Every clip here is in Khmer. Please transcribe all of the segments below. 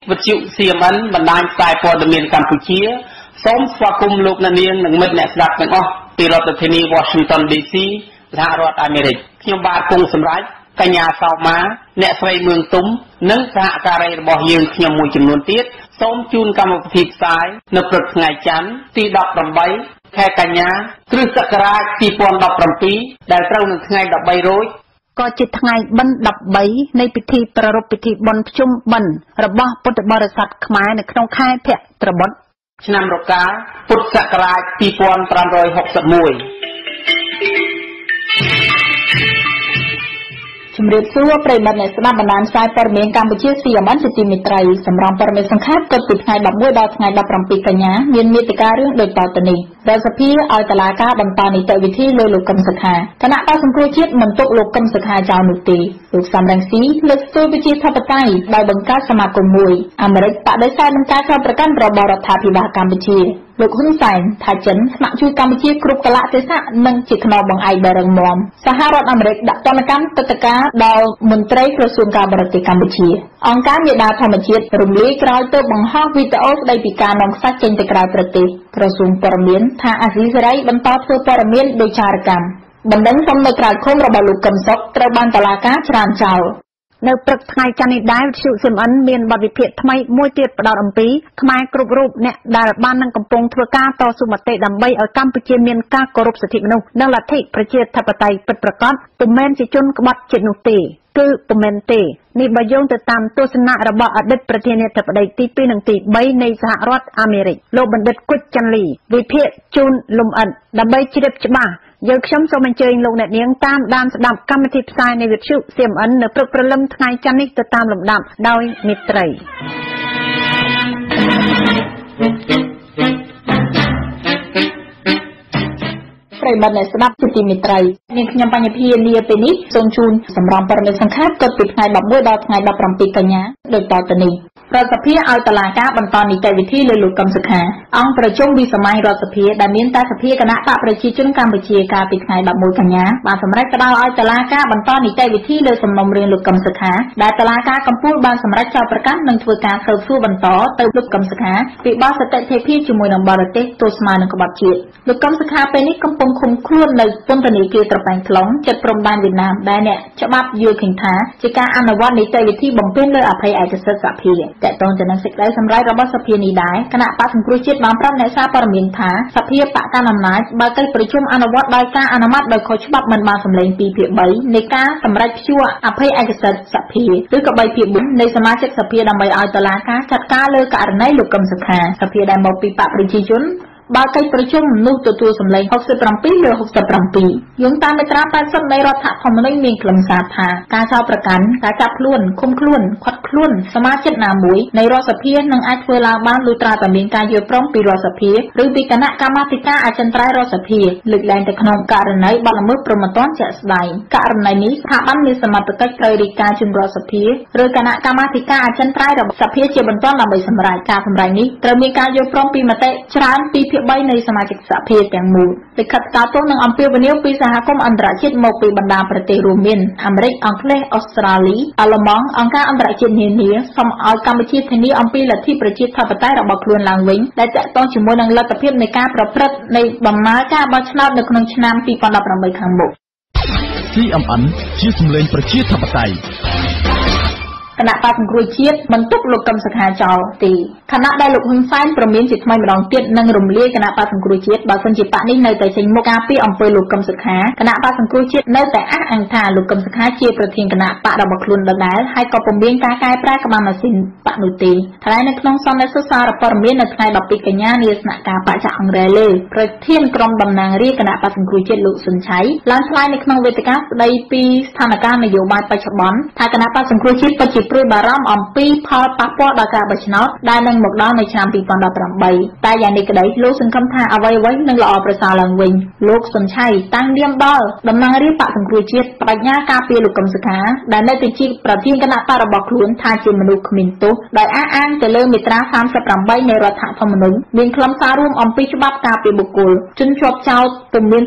វិទ្យុ CMN បណ្ដាញផ្សាយព័ត៌មានកម្ពុជាសូមស្វាគមន៍លោកអ្នកនាងនិងមិត្តអ្នកស្ដាប់ទាំងអស់ពីរដ្ឋធានី Washington DC សហរដ្ឋអាមេរិកខ្ញុំបាទគង់សម្រាប់កញ្ញាសោមាអ្នកស្រីមឿងទុំនិងសហការីរបស់យើងខ្ញុំមួយចំនួនទៀតសូមជូនកម្មវិធីផ្សាយនៅព្រឹកថ្ងៃច័ន្ទទី18ខែកញ្ញាគ្រិស្តសករាជ2017ដែលត្រូវនៅថ្ងៃ13រោចក៏ជាថ្ងៃបិណ្ឌ13នៃពិធីប្រារព្ធពិធីបុណ្យភ្ជុំបិណ្ឌរបស់ពុទ្ធបរិស័ទខ្មែរនៅក្នុងខែភទ្របទឆ្នាំរកាពុទ្ធសករាជ2561 ជំរាបសួរប្រិយមិត្តអ្នកស្ដាប់បណ្ដាញផ្សាយព័ត៌មានកម្ពុជា CMN ជាទីមេត្រីសម្រាប់ព័ត៌មានសង្ខេបគិតពីថ្ងៃ11ដល់ថ្ងៃ17កញ្ញាមានមាតិការឿងដូចតទៅនេះរដ្ឋសភាឲ្យតុលាការបន្តនីតិវិធីលើលោកកឹមសុខាគណៈបក្សសង្គ្រោះជាតិមិនទុកលោកកឹមសុខាចោលនោះទេលោកសំរងស៊ីលើកស្ទួយប្រជាធិបតេយ្យដោយបង្កើតសមាគមមួយអាមេរិកបដិសេធនឹងការចោទប្រកាន់របស់រដ្ឋាភិបាលកម្ពុជាលោកហ៊ុនសែនថាចិនស្ម័គ្រជួយកម្ពុជាគ្រប់កលៈទេសៈនិងជាខ្នងបង្អែកដ៏រឹងមាំសហរដ្ឋអាមេរិកដាក់ទណ្ឌកម្មទឹកតការដល់មន្ត្រីក្រសួងការបរទេសកម្ពុជាអង្គការមេដាធម្មជាតិរំលាយក្រោយទៅបង្ហោះវីដេអូស្ដីពីការនាំខ្សាច់ចេញទៅក្រៅប្រទេសក្រសួងព័ត៌មានថាអាស៊ីសេរីបន្តធ្វើព័ត៌មានដោយចារកម្មបណ្ដឹងសុំនៅក្រៅឃុំរបស់លោកកឹមសុខត្រូវបានតុលាការច្រានចោលនៅព្រឹកថ្ងៃច័ន្ទនេះដែរវិទ្យុ CMN មានបទវិភាគថ្មីមួយទៀតផ្ដោតអំពីខ្មែរគ្រប់រូបអ្នកដែលបាននឹងកំពុងធ្វើការតស៊ូមតិដើម្បីឲ្យកម្ពុជាមានការគោរពសិទ្ធិមនុស្សនិងលទ្ធិប្រជាធិបតេយ្យពិតប្រាកដពុំមែនជាជនក្បត់ជាតិនោះទេគឺពុំមែនទេនេះបើយោងទៅតាមទស្សនៈរបស់អតីតប្រធានាធិបតីទី2និងទី3នៃសហរដ្ឋអាមេរិកលោកបណ្ឌិតគុជចាន់លីវិភាគជូនលំអិតដើម្បីជ្រាបច្បាស់យើងខ្ញុំសូមអញ្ជើញលោកអ្នកនាងតាមដានស្ដាប់កម្មវិធីផ្សាយនៃវិទ្យុ CMN នៅព្រឹកព្រលឹមថ្ងៃច័ន្ទនេះទៅតាមលំដាប់ដោយមិត្តរីប្រិយមិត្តអ្នកស្ដាប់ជាទីមេត្រីនាងខ្ញុំបញ្ញភាលាពេលនេះសូមជូនសម្រាប់ព័ត៌មានសង្ខេបគិតពីថ្ងៃ11ដល់ថ្ងៃ17កញ្ញាដូចតទៅនេះរដ្ឋសភាឲ្យតុលាការបន្តនីតិវិធីលើលោកកឹមសុខាអង្គប្រជុំវិសាមញ្ញរដ្ឋសភាដែលមានតែសភាគណៈបកប្រជាជនកម្ពុជាកាលពីថ្ងៃ11កញ្ញាបានសម្រេចផ្តល់ឲ្យតុលាការបន្តនីតិវិធីលើសំណុំរឿងលោកកឹមសុខាដែលតុលាការកំពូលបានសម្រេចចោទប្រកាន់និងធ្វើការស៊ើបសួរបន្តទៅលោកកឹមសុខាពីបទសតិធិភាពជាមួយនឹងបរទេសទោសស្មើនឹងក្បត់ជាតិលោកកឹមសុខាពេលនេះកំពុងឃុំខ្លួននៅពន្ធនាគារត្រប៉ែងខ្លុងជិតព្រំដែនវៀតណាមដែលអ្នកច្បាប់យល់ឃើញថាជាការអនុវត្តនីតិវិធីបំពេញលើអភ័យឯកសិទ្ធិសភាតកតងទៅនឹងសេចក្តីសម្រេចរបស់សភានេះដែរគណៈបក្សសង្គ្រោះជាតិបានប្រាប់អ្នកសារព័ត៌មានថាសភាបកកណ្ដាលអំណាចបើកិច្ចប្រជុំអនុវត្តដោយការអនុម័តដោយខុសច្បាប់មិនបានសម្លេង2ភាគ3នៃការសម្រេចព្យួរអភ័យឯកសិទ្ធិសភាឬក៏3ភាគ4នៃសមាជិកសភាដើម្បីឲ្យតុលាការចាត់ការលើករណីលោកកឹមសុខាសភាដែលមកពីបកប្រជាជនបើកិច្ចប្រជុំនោះទទួលសម្លេង67លើ67យោងតាមមាត្រា80នៃរដ្ឋធម្មនុញ្ញមានខ្លឹមសារថាការចោទប្រកាន់ការចាប់ខ្លួនឃុំខ្លួនឃាត់ខ្លួនសមាជិកណាមួយនៃរដ្ឋសភានឹងអាចធ្វើឡើងបានលុះត្រាតែមានការយល់ព្រមពីរដ្ឋសភាឬពីគណៈកម្មាធិការអចិន្ត្រៃយ៍រដ្ឋសភាលើកលែងទៅក្នុងករណីបទល្មើសព្រហ្មទណ្ឌជាក់ស្ដែងករណីនេះស្ថាប័នមានសមត្ថកិច្ចត្រូវរាយការណ៍ជូនរដ្ឋសភាឬគណៈកម្មាធិការអចិន្ត្រៃយ៍របស់សភាជាបន្ទាន់ដើម្បីសម្រេចការសម្រេចនេះត្រូវមានការយល់ព្រមពីមតិច្រើនពីភាគ3នៃសមាជិកសភាទាំងមូលលិខិតស្នើទោសនឹងអំពាវនាវពីសហគមន៍អន្តរជាតិមកពីបណ្ដាប្រទេសរួមមានអាមេរិកអង់គ្លេសអូស្ត្រាលីអាល្លឺម៉ង់អង្គការអន្តរជាតិនានាសូមឲ្យកម្ពុជាធានាអំពីលទ្ធិប្រជាធិបតេយ្យរបស់ខ្លួនឡើងវិញដែលទាក់ទងជាមួយនឹងលទ្ធភាពនៃការប្រព្រឹត្តនៃដំណើរការបោះឆ្នោតនៅក្នុងឆ្នាំ2018ខាងមុខ CMN ជាសម្លេងប្រជាធិបតេយ្យគណៈបក្សសង្គ្រោះជាតិមិនទុកលោកកឹមសុខាចោលទេខណៈដែលលោកហ៊ុនសែនប្រមានជាថ្មីម្ដងទៀតនឹងរំលាយគណៈបក្សសង្គ្រោះជាតិបើសិនជាបកនេះនៅតែចេញមុខការពីអំពើលោកកឹមសុខាគណៈបក្សសង្គ្រោះជាតិនៅតែអះអាងថាលោកកឹមសុខាជាប្រធានគណៈបករបស់ខ្លួនដដែលហើយក៏ពុំមានការកែប្រែក្បាលម៉ាស៊ីនបកនោះទេថ្លែងនៅក្នុងសន្និសីទសារព័ត៌មាននៅថ្ងៃ12កញ្ញានាស្នាក់ការបច្ចៈអង្រែលើប្រធានក្រុមតំណាងរាជគណៈបក្សសង្គ្រោះជាតិលោកសុនឆៃឡើងថ្លែងនៅក្នុងវេទិកាស្ដីពីស្ថានភាពនយោបាយបច្ចុប្បន្នថាគណៈបក្សសង្គ្រោះជាតិពិតជាព្រួយបារម្ភអំពីផលប៉ះពាល់ដល់ការបោះឆ្នោតដែលនឹងមកដល់នៅឆ្នាំ2018តែយ៉ាងនេះក្តីលោកសង្ឃឹមថាអ្វីៗនឹងល្អប្រសើរឡើងវិញលោកសុនឆៃតាំងនាមដល់តំណាងរាស្ត្របក្សសង្គ្រោះជាតិបដិញ្ញាការពារលោកកឹមសុខាដែលនៅតែជាប្រធានគណៈបករបស់ខ្លួនថាជាមនុស្សគ្មានទោសដោយអះអាងទៅលើមាត្រា38នៃរដ្ឋធម្មនុញ្ញមានខ្លឹមសាររួមអំពីច្បាប់ការពារបុគ្គលជនជាប់ចោទពុំមានទោស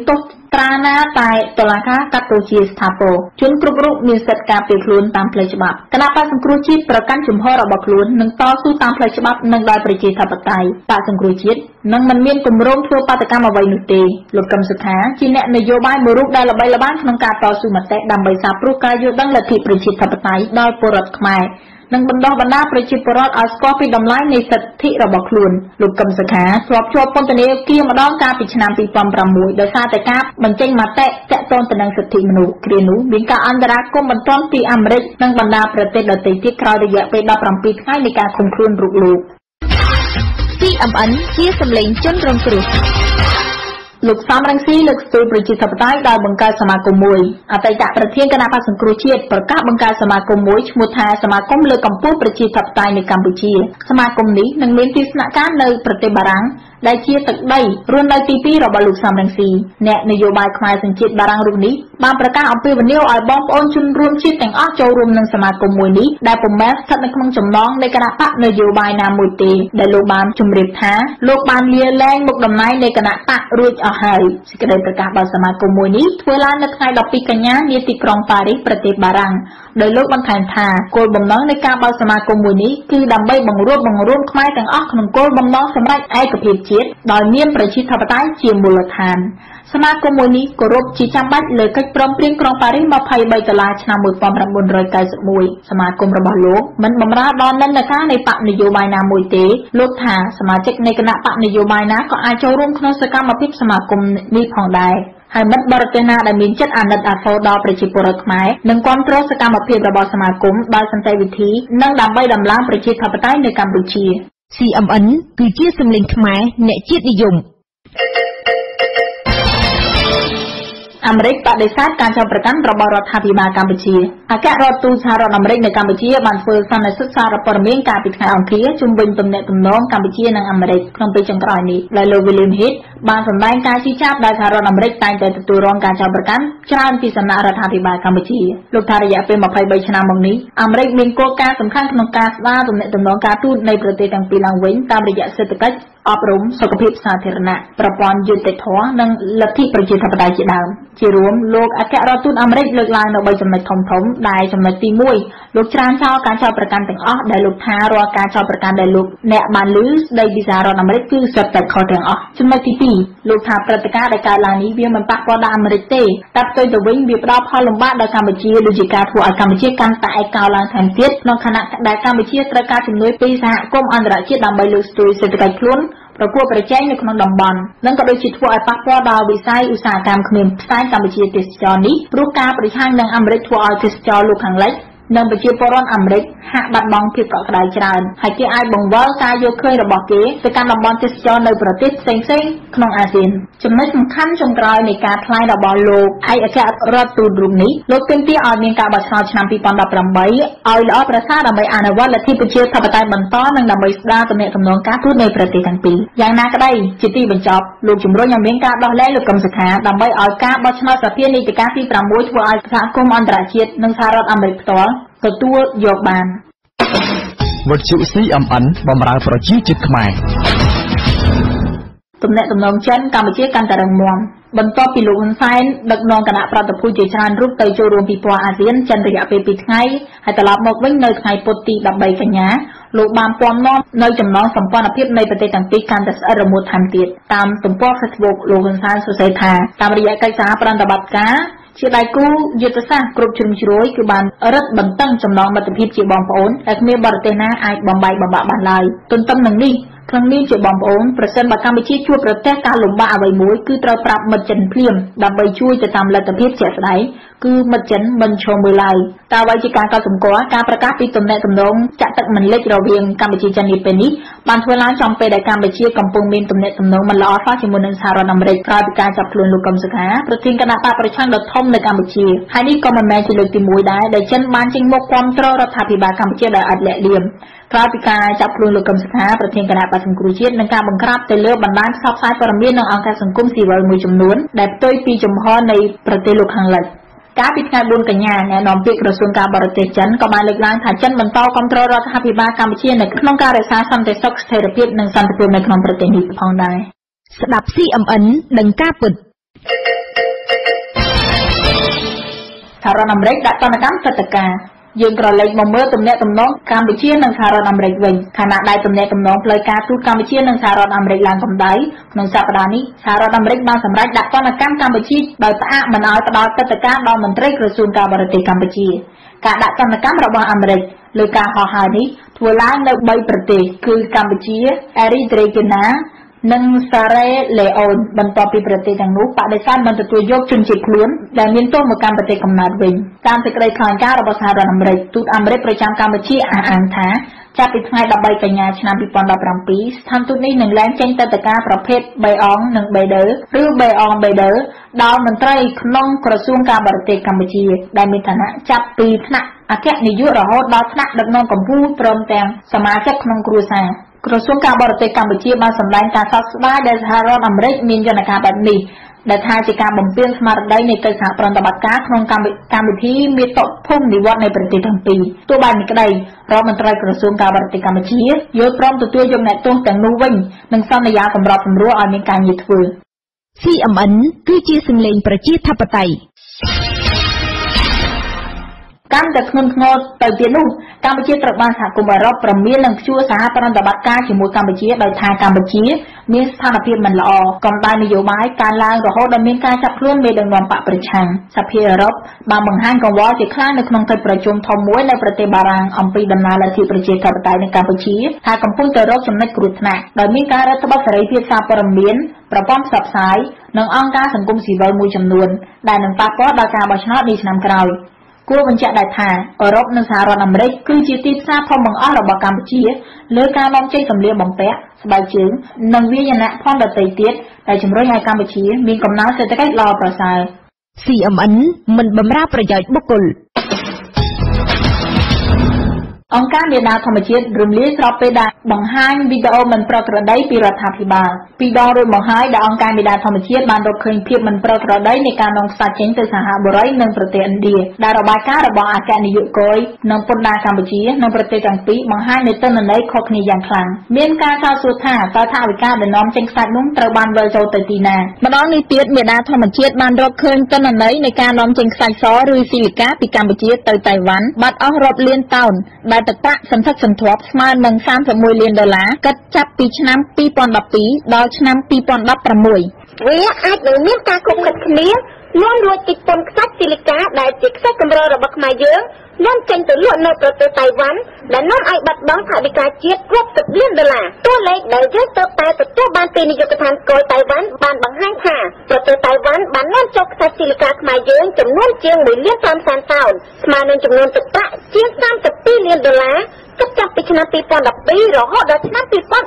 ត្រាណាតែតុលាការកាត់ទោសជាស្ថាពរជនគ្រប់រូបមានសិទ្ធិការពារខ្លួនតាមផ្លូវច្បាប់គណៈបក្សសង្គ្រោះជាតិប្រកាន់ជំហររបស់ខ្លួននិងតស៊ូតាមផ្លូវច្បាប់និងដោយប្រជាធិបតេយ្យបក្សសង្គ្រោះជាតិនឹងមិនមានគម្រោងធ្វើបាតកម្មអ្វីនោះទេលោកកឹមសុខាជាអ្នកនយោបាយមួយរូបដែលល្បីល្បាញក្នុងការតស៊ូមតិដើម្បីសាបព្រោះការយល់ដឹងលទ្ធិប្រជាធិបតេយ្យដល់ពលរដ្ឋខ្មែរនិងបណ្ដុះបណ្ដាលប្រជាពលរដ្ឋឲ្យស្គាល់ពីតម្លៃនៃសិទ្ធិរបស់ខ្លួនលោកកឹមសុខាធ្លាប់ជាប់ពន្ធនាគារម្ដងកាលពីឆ្នាំ2006ដោយសារតែការបញ្ចេញមតិទាក់ទងទៅនឹងសិទ្ធិមនុស្សគ្រានោះមានការអន្តរាគមន៍បន្ទាន់ពីអាមេរិកនិងបណ្ដាប្រទេសដទៃទៀតក្រោយរយៈពេល17ថ្ងៃនៃការឃុំខ្លួនរូបលោក CMN ជាសម្លេងជនរងគ្រោះលោកសំរងស៊ីលើកស្ទួយប្រជាធិបតេយ្យដោយបង្កើតសមាគមមួយអតីតប្រធានគណៈបក្សសង្គ្រោះជាតិប្រកាសបង្កើតសមាគមមួយឈ្មោះថាសមាគមលើកកម្ពស់ប្រជាធិបតេយ្យនៅកម្ពុជាសមាគមនេះនឹងមានទីស្នាក់ការនៅប្រទេសបារាំងដែលជាទឹកដីរស់នៅទី2របស់លោកសំរងស៊ីអ្នកនយោបាយខ្មែរសញ្ជាតិបារាំងរូបនេះបានប្រកាសអំពាវនាវឲ្យបងប្អូនជនរួមជាតិទាំងអស់ចូលរួមនឹងសមាគមមួយនេះដែលពុំមែនស្ថិតនៅក្នុងចំណងនៃគណៈបកនយោបាយណាមួយទេដែលលោកបានជម្រាបថាលោកបានលាលែងមុខតំណែងនៃគណៈបករួចអស់ហើយសេចក្តីប្រកាសរបស់សមាគមមួយនេះធ្វើឡើងនៅថ្ងៃ12កញ្ញានាទីក្រុងប៉ារីសប្រទេសបារាំងដោយលោកបន្ថែមថាគោលបំណងនៃការបើកសមាគមមួយនេះគឺដើម្បីបង្រួបបង្រួមខ្មែរទាំងអស់ក្នុងគោលបំណងសម្រេចឯកភាពជាតិដោយមានប្រជាធិបតេយ្យជាមូលដ្ឋានសមាគមមួយនេះគោរពជាចាំបាច់លើកិច្ចព្រមព្រៀងក្រុងប៉ារីស23ដុល្លារឆ្នាំ1991សមាគមរបស់លោកមិនបម្រើដល់និន្នាការនៃបកនយោបាយណាមួយទេលោកថាសមាជិកនៃគណៈបកនយោបាយណាក៏អាចចូលរួមក្នុងសកម្មភាពសមាគមនេះផងដែរហើយមិត្តបរទេសណាដែលមានចិត្តអាណិតអាសូរដល់ប្រជាពលរដ្ឋខ្មែរនឹងគាំទ្រសកម្មភាពរបស់សមាគមដោយសន្តិវិធីនិងដើម្បីដំឡើងប្រជាធិបតេយ្យនៅកម្ពុជា CMN គឺជាសម្លេងខ្មែរអ្នកជាតិនិយមអាមេរិកបដិសេធការចោទប្រកាន់របស់រដ្ឋាភិបាលកម្ពុជាអគ្គរដ្ឋទូតសហរដ្ឋអាមេរិកនៅកម្ពុជាបានធ្វើសន្និសីទសារព័ត៌មានកាលពីថ្ងៃអង្គារជុំវិញទំនាក់ទំនងកម្ពុជានិងអាមេរិកក្នុងពេលចុងក្រោយនេះដោយលោក William Head បានសម្ដែងការជិះចាប់ដោយសហរដ្ឋអាមេរិកតែងតែទទួលរងការចោទប្រកាន់ច្រើនពីសំណាក់រដ្ឋាភិបាលកម្ពុជាលោកថារយៈពេល23ឆ្នាំមកនេះអាមេរិកមានគោលការណ៍សំខាន់ក្នុងការស្ដារទំនាក់ទំនងការទូតនៃប្រទេសទាំងពីរឡើងវិញតាមរយៈសេដ្ឋកិច្ចអប់រំសុខភាពសាធារណៈប្រព័ន្ធយុត្តិធម៌និងលទ្ធិប្រជាធិបតេយ្យជាដើមជារួមលោកអគ្គរដ្ឋទូតអាមេរិកលើកឡើងនៅ3ចំណុចធំៗដែលចំណុចទី1លោកច្រានចោលការចោទប្រកាន់ទាំងអស់ដែលលោកថារាល់ការចោទប្រកាន់ដែលលោកអ្នកបានលើស្ដីពីសហរដ្ឋអាមេរិកគឺសុទ្ធតែខុសទាំងអស់ចំណុចទី2លោកថាព្រឹត្តិការណ៍ដែលកើតឡើងនេះវាមិនប៉ះពាល់ដល់អាមេរិកទេតែផ្ទុយទៅវិញវាផ្ដល់ផលលំបាកដល់កម្ពុជាដូចជាការធ្វើឲ្យកម្ពុជាកាន់តែឯកោឡើងថែមទៀតក្នុងខណៈដែលកម្ពុជាត្រូវការជំនួយពីសហគមន៍អន្តរជាតិដើម្បីលើកស្ទួយសេដ្ឋកិច្ចខ្លួនប្រកួតប្រជែងនៅក្នុងតំបន់និងក៏ដូចជាធ្វើឲ្យប៉ះពាល់ដល់វិស័យឧស្សាហកម្មគ្មានផ្សែងកម្ពុជាទេសចរនេះព្រោះការប្រឆាំងនឹងអាមេរិកធ្វើឲ្យទេសចរលោកខាងលិចនិងប្រជាពលរដ្ឋអាមេរិកហាក់បាត់បង់ភាពកក់ក្ដៅច្រើនហើយគេអាចបង្វិលការយកឃើញរបស់គេទៅកាន់តំបន់ទេសចរនៅប្រទេសផ្សេងៗក្នុងអាស៊ានចំណុចសំខាន់ចុងក្រោយនៃការថ្លែងរបស់លោកឯកអគ្គរដ្ឋទូតរូបនេះលោកទាមទារឲ្យមានការបោះឆ្នោតឆ្នាំ2018ឲ្យល្អប្រសើរដើម្បីអនុវត្តលទ្ធិប្រជាធិបតេយ្យបន្តនិងដើម្បីស្ដារទំនាក់ទំនងការទូតនៃប្រទេសទាំងពីរយ៉ាងណាក្ដីជាទីបញ្ចប់លោកជំរុញឲ្យមានការដោះលែងលោកកឹមសុខាដើម្បីឲ្យការបោះឆ្នោតសភានីតិកាលទី6ធ្វើឲ្យសហគមន៍អន្តរជាតិនិងសហរដ្ឋអាមេរិកផ្ទាល់ទទួលយកបានវិទ្យុ CMN បម្រើប្រជាជាតិខ្មែរទំនាក់ទំនងចិនកម្ពុជាកាន់តែរឹងមាំបន្ទាប់ពីលោកហ៊ុនសែនដឹកនាំគណៈប្រតិភូជាច្រើនរូបទៅចូលរួមពិព័រណ៍អាស៊ានចិនរយៈពេល2ថ្ងៃហើយត្រឡប់មកវិញនៅថ្ងៃពុធទី13កញ្ញាលោកបានពំនាំនៅចំណងសម្ព័ន្ធភាពនៃប្រទេសទាំងពីរកាន់តែស្អិតរមួតថែមទៀតតាមទំព័រ Facebook លោកហ៊ុនសែនសរសេរថាតាមរយៈកិច្ចសហប្រតិបត្តិការជាដៃគូយុទ្ធសាស្ត្រគ្រប់ជ្រុងជ្រោយគឺបានរឹតបន្តឹងចំណងមិត្តភាពជាបងប្អូនដែលគ្មានបរទេសណាអាចបំបែកបំបាក់បានឡើយទន្ទឹមនឹងនេះក្នុងនាមជាបងប្អូនប្រសិនបើកម្ពុជាជួបប្រទះការលំបាកអ្វីមួយគឺត្រូវប្រាប់មិត្តចិនភ្លាមដើម្បីជួយទៅតាមលទ្ធភាពជាក់ស្ដែងគឺមិត្តចិនមិនឈរមើលឡើយតើអ្វីជាការកត់សម្គាល់ការប្រកាសពីទំនាក់ទំនងចាក់ទឹកមិនលិចរវាងកម្ពុជាចិននាពេលនេះបានធ្វើឡើងចំពេលដែលកម្ពុជាកំពុងមានទំនាក់ទំនងមិនល្អសោះជាមួយនឹងសហរដ្ឋអាមេរិកក្រោយពីការចាប់ខ្លួនលោកកឹមសុខាប្រធានគណៈបកប្រឆាំងដ៏ធំនៅកម្ពុជាហើយនេះក៏មិនមែនជាលើកទី1ដែរដែលចិនបានចេញមុខគាំទ្ររដ្ឋាភិបាលកម្ពុជាដោយឥតលាក់លៀមក្រោយពីការចាប់ខ្លួនលោកកឹមសុខាប្រធានគណៈបក្សសង្គ្រោះជាតិនិងការបង្ក្រាបទៅលើបណ្ដាញផ្សព្វផ្សាយព័ត៌មាននិងអង្គការសង្គមស៊ីវិលមួយចំនួនដែលផ្ទុយពីជំហរនៃប្រទេសលោកខាងលិចកាលពីថ្ងៃ4កញ្ញាអ្នកនាំពាក្យក្រសួងការបរទេសចិនក៏បានលើកឡើងថាចិនបន្តគាំទ្ររដ្ឋាភិបាលកម្ពុជានៅក្នុងការរក្សាសន្តិសុខស្ថិរភាពនិងសន្តិភាពនៅក្នុងប្រទេសនេះផងដែរស្ដាប់ CMN ដឹងការពិតសហរដ្ឋអាមេរិកដាក់ទណ្ឌកម្មព្រឹត្តិការណ៍យើងក្រឡេកមកមើលទំនាក់ទំនងកម្ពុជានិងសហរដ្ឋអាមេរិកវិញខណៈដែលទំនាក់ទំនងផ្លូវការទូតកម្ពុជានិងសហរដ្ឋអាមេរិកឡើងកម្ដៅក្នុងសប្តាហ៍នេះសហរដ្ឋអាមេរិកបានសម្រេចដាក់ទណ្ឌកម្មកម្ពុជាដោយផ្អាកមិនឲ្យផ្ដល់ទឹកដីដល់មន្ត្រីក្រសួងការបរទេសកម្ពុជាការដាក់ទណ្ឌកម្មរបស់អាមេរិកលើការហោះហើរនេះធ្វើឡើងនៅ3ប្រទេសគឺកម្ពុជាអេរីត្រេកេណានិងសារ៉េលេអូនបន្ទាប់ពីប្រទេសទាំងនោះបដិសេធមិនទទួលយកជនជាតិខ្លួនដែលមានទោសមកកាន់ប្រទេសកំណើតវិញតាមសេចក្តីថ្លែងការណ៍របស់សហរដ្ឋអាមេរិកទូតអាមេរិកប្រចាំកម្ពុជាអះអាងថាចាប់ពីថ្ងៃ13កញ្ញាឆ្នាំ2017ស្ថានទូតនេះនឹងលែងចេញទិដ្ឋាការប្រភេទបេអងនិងបេដឺឬបេអងបេដឺដល់មន្ត្រីក្នុងក្រសួងការបរទេសកម្ពុជាដែលមានឋានៈចាប់ពីថ្នាក់អគ្គនាយករហូតដល់ថ្នាក់ដឹកនាំកម្ពុជាព្រមទាំងសមាជិកក្នុងគ្រួសារក្រសួងការបរទេសកម្ពុជាបានសម្ដែងការសោកស្ដាយដែលសហរដ្ឋអាមេរិកមានយន្តការបែបនេះដែលថាជាការបំពានស្មារតីនៃកិច្ចសហប្រតិបត្តិការក្នុងកម្មវិធីមាតុភូមិនិវត្តន៍នៃប្រទេសទាំងពីរទោះបែបនេះក្តីរដ្ឋមន្ត្រីក្រសួងការបរទេសកម្ពុជាយល់ព្រមទទួលយកអ្នកទោសទាំងនោះវិញនិងសន្យាសម្របសម្រួលឲ្យមានការងារធ្វើ CMN គឺជាសម្លេងប្រជាធិបតេយ្យកាន់តែធ្ងន់ធ្ងរទៅទៀតនោះកម្ពុជាត្រូវបានសហគមន៍អឺរ៉ុបប្រមាននឹងព្យួរសហប្រតិបត្តិការជាមួយកម្ពុជាដោយថាកម្ពុជាមានស្ថានភាពមិនល្អកម្ដៅនយោបាយកើនឡើងរហូតដល់មានការចាប់ខ្លួនមេដឹកនាំបកប្រឆាំងសភាអឺរ៉ុបបានបង្ហាញកង្វល់ជាខ្លាំងនៅក្នុងកិច្ចប្រជុំធំមួយនៅប្រទេសបារាំងអំពីដំណើរលទ្ធិប្រជាធិបតេយ្យនៅកម្ពុជាថាកំពុងតែរកចំណុចគ្រោះថ្នាក់ដោយមានការរឹតបន្តឹងសេរីភាពសារព័ត៌មានប្រព័ន្ធផ្សព្វផ្សាយនិងអង្គការសង្គមស៊ីវិលមួយចំនួនដែលនឹងប៉ះពាល់ដល់ការបោះឆ្នោតនាឆ្នាំក្រោយគួរបញ្ជាក់ដែរថាអឺរ៉ុបនិងសហរដ្ឋអាមេរិកគឺជាទីផ្សារធំបង្អស់របស់កម្ពុជាលើការនាំចេញសម្លៀកបំពាក់ស្បែកជើងនិងវាយនភ័ណ្ឌដទៃទៀតដែលជំរុញឲ្យកម្ពុជាមានកំណើនសេដ្ឋកិច្ចល្អប្រសើរ CMN មិនបម្រើប្រយោជន៍បុគ្គលអង្គការមេដាធម្មជាតិរំលាយស្របពេលដែលបង្ហាញវីដេអូមិនប្រក្រតីពីរដ្ឋាភិបាលពីដងរួចមកហើយដែលអង្គការមេដាធម្មជាតិបានរកឃើញភាពមិនប្រក្រតីនៃការនាំខ្សាច់ចេញទៅសហបុរីនិងប្រទេសឥណ្ឌាដែលរបាយការណ៍របស់អគ្គនាយកគយនិងពន្ធដារកម្ពុជានិងប្រទេសទាំងពីរបង្ហាញនូវទិន្នន័យខុសគ្នាយ៉ាងខ្លាំងមានការចោទសួរថាតើថវិកាដែលនាំចេញខ្សាច់នោះត្រូវបានវិលចូលទៅទីណាម្ដងនេះទៀតមេដាធម្មជាតិបានរកឃើញទិន្នន័យនៃការនាំចេញខ្សាច់សឬស៊ីលីកាពីកម្ពុជាទៅតៃវ៉ាន់បាត់អស់រាប់លានតោនដែលទឹកប្រាក់សន្ធឹកសន្ធាប់ស្មើនឹង31លានដុល្លារគិតចាប់ពីឆ្នាំ2012ដល់ឆ្នាំ2016 វាអាចនឹងមានការខុបខិតគ្នានាំលួចទីពន្ធខ្សាច់ស៊ីលីកាដែលជាខ្សែកម្ររបស់ខ្មែរយើងនាំចេញទៅលក់នៅប្រទេសតៃវ៉ាន់ដែលនាំឲ្យបាត់បង់ថវិកាជាតិរាប់សិបលានដុល្លារតួលេខដែលយើងទើបតែទទួលបានពីនាយកដ្ឋានគយតៃវ៉ាន់បានបង្ហាញថាប្រទេសតៃវ៉ាន់បាននាំចូលខ្សែស៊ីលីកាខ្មែរយើងចំនួនជាង1.5 លានតោនស្មើនឹងចំនួនទឹកប្រាក់ជាង32លានដុល្លារគិតចាប់ពីឆ្នាំ2012រហូតដល់ឆ្នាំ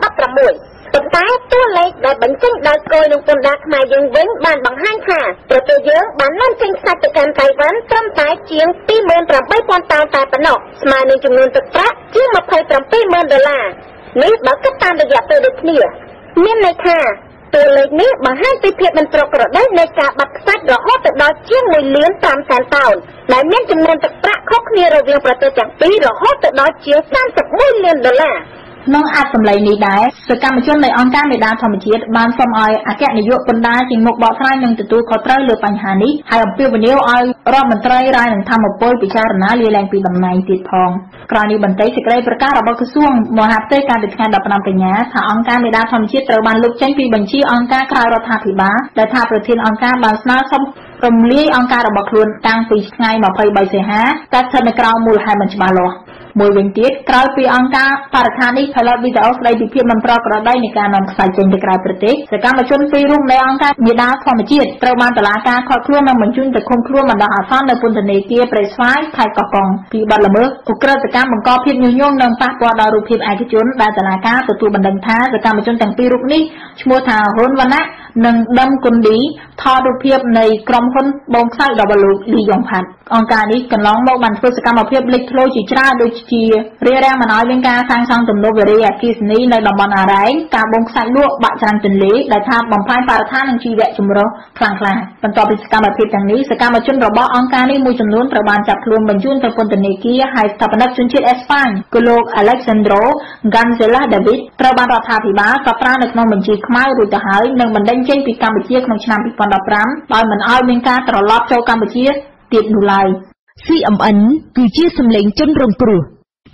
2016ប៉ុន្តែតួលេខដែលបញ្ចេញដោយគយនឹងពន្ធដារខ្មែរយើងវិញបានបង្ហាញថាប្រទេសយើងបាននាំចេញខ្សាច់ទៅកាន់តៃវ៉ាន់ត្រឹមតែជាង 28,000 តោនតែប៉ុណ្ណោះស្មើនឹងចំនួនទឹកប្រាក់ជាង 27,000 ដុល្លារនេះបើគិតតាមរយៈពេលដូចគ្នាមានន័យថាតួលេខនេះបង្ហាញពីភាពមិនប្រក្រតីនៃការបាត់ខ្សាច់រហូតទៅដល់ជាង 1.5 លានតោនដែលមានចំនួនទឹកប្រាក់ខុសគ្នារវាងប្រទេសទាំងពីររហូតទៅដល់ជាង31លានដុល្លារក្នុងអត្ថសម្លេងនេះដែរសកម្មជននៃអង្គការមេដាធម្មជាតិបានសូមឲ្យអគ្គនាយកពន្ធដារជាងមុខបកស្រាយនិងទទួលខុសត្រូវលើបញ្ហានេះហើយអំពាវនាវឲ្យរដ្ឋមន្ត្រីរាយនឹងធម្មពលពិចារណាលាលែងពីតំណែងទៀតផងក្រោយនេះបន្តិចសេចក្តីប្រកាសរបស់ក្រសួងមហាផ្ទៃកាលពីថ្ងៃ15កញ្ញាថាអង្គការមេដាធម្មជាតិត្រូវបានលើកចេញពីបញ្ជីអង្គការក្រៅរដ្ឋាភិបាលដែលថាប្រធានអង្គការបានស្នើសុំរំលាយអង្គការរបស់ខ្លួនតាំងពីថ្ងៃ23សីហាតែស្ថិតនៅក្រោមមូលហេតុមិនច្បាស់លាស់មួយវិញទៀតក្រោយពីអង្គការបរិស្ថាននេះផលិតវីដេអូស្ដីពីភាពមិនប្រក្រតីនៃការនាំខ្សាច់ចេញទៅក្រៅប្រទេសសកម្មជនពីររូបនៃអង្គការមេដាធម្មជាតិត្រូវបានតុលាការឃាត់ខ្លួននិងបញ្ជូនទៅឃុំខ្លួនបណ្ដោះអាសន្ននៅពន្ធនាគារព្រៃស្វាយខេត្តកោះកុងពីបទល្មើសឧក្រិដ្ឋកម្មបង្កភាពញុះញង់និងប៉ះពាល់ដល់រូបភាពឯកជនដែលតុលាការទទួលបណ្ដឹងថាសកម្មជនទាំងពីររូបនេះឈ្មោះថាហ៊ុនវណ្ណៈនិងដឹមគុនឌីថតរូបភាពនៃក្រុមហ៊ុនបងខ្សែរបស់លោកលីយ៉ុងផាត់អង្គការនេះកន្លងមកបានធ្វើសកម្មភាពលេចធ្លោជាច្រើនដូចជារារាំងមិនឲ្យមានការសាងសង់ទំនប់វារីអគ្គិសនីនៅតំបន់អារ៉ែងការបងខ្សែលក់បាក់ច្រាំងទន្លេដែលថាបំផ្លាញបរិស្ថាននិងជីវៈចម្រុះខ្លាំងក្លាបន្ទាប់ពីសកម្មភាពទាំងនេះសកម្មជនរបស់អង្គការនេះមួយចំនួនត្រូវបានចាប់ខ្លួនបញ្ជូនទៅពន្ធនាគារហើយស្ថាបនិកជនជាតិអេស្ប៉ាញគឺលោក Alexandro González David ត្រូវបានរដ្ឋាភិបាលកត់ត្រានៅក្នុងបញ្ជីខ្មៅរួចទៅហើយនិងបណ្តេញចេញពីកម្ពុជាក្នុងឆ្នាំ2015ដោយមិនឲ្យមានការត្រឡប់ចូលកម្ពុជាទៀតនោះឡើយ CMN គឺជាសម្លេងជនរងគ្រោះ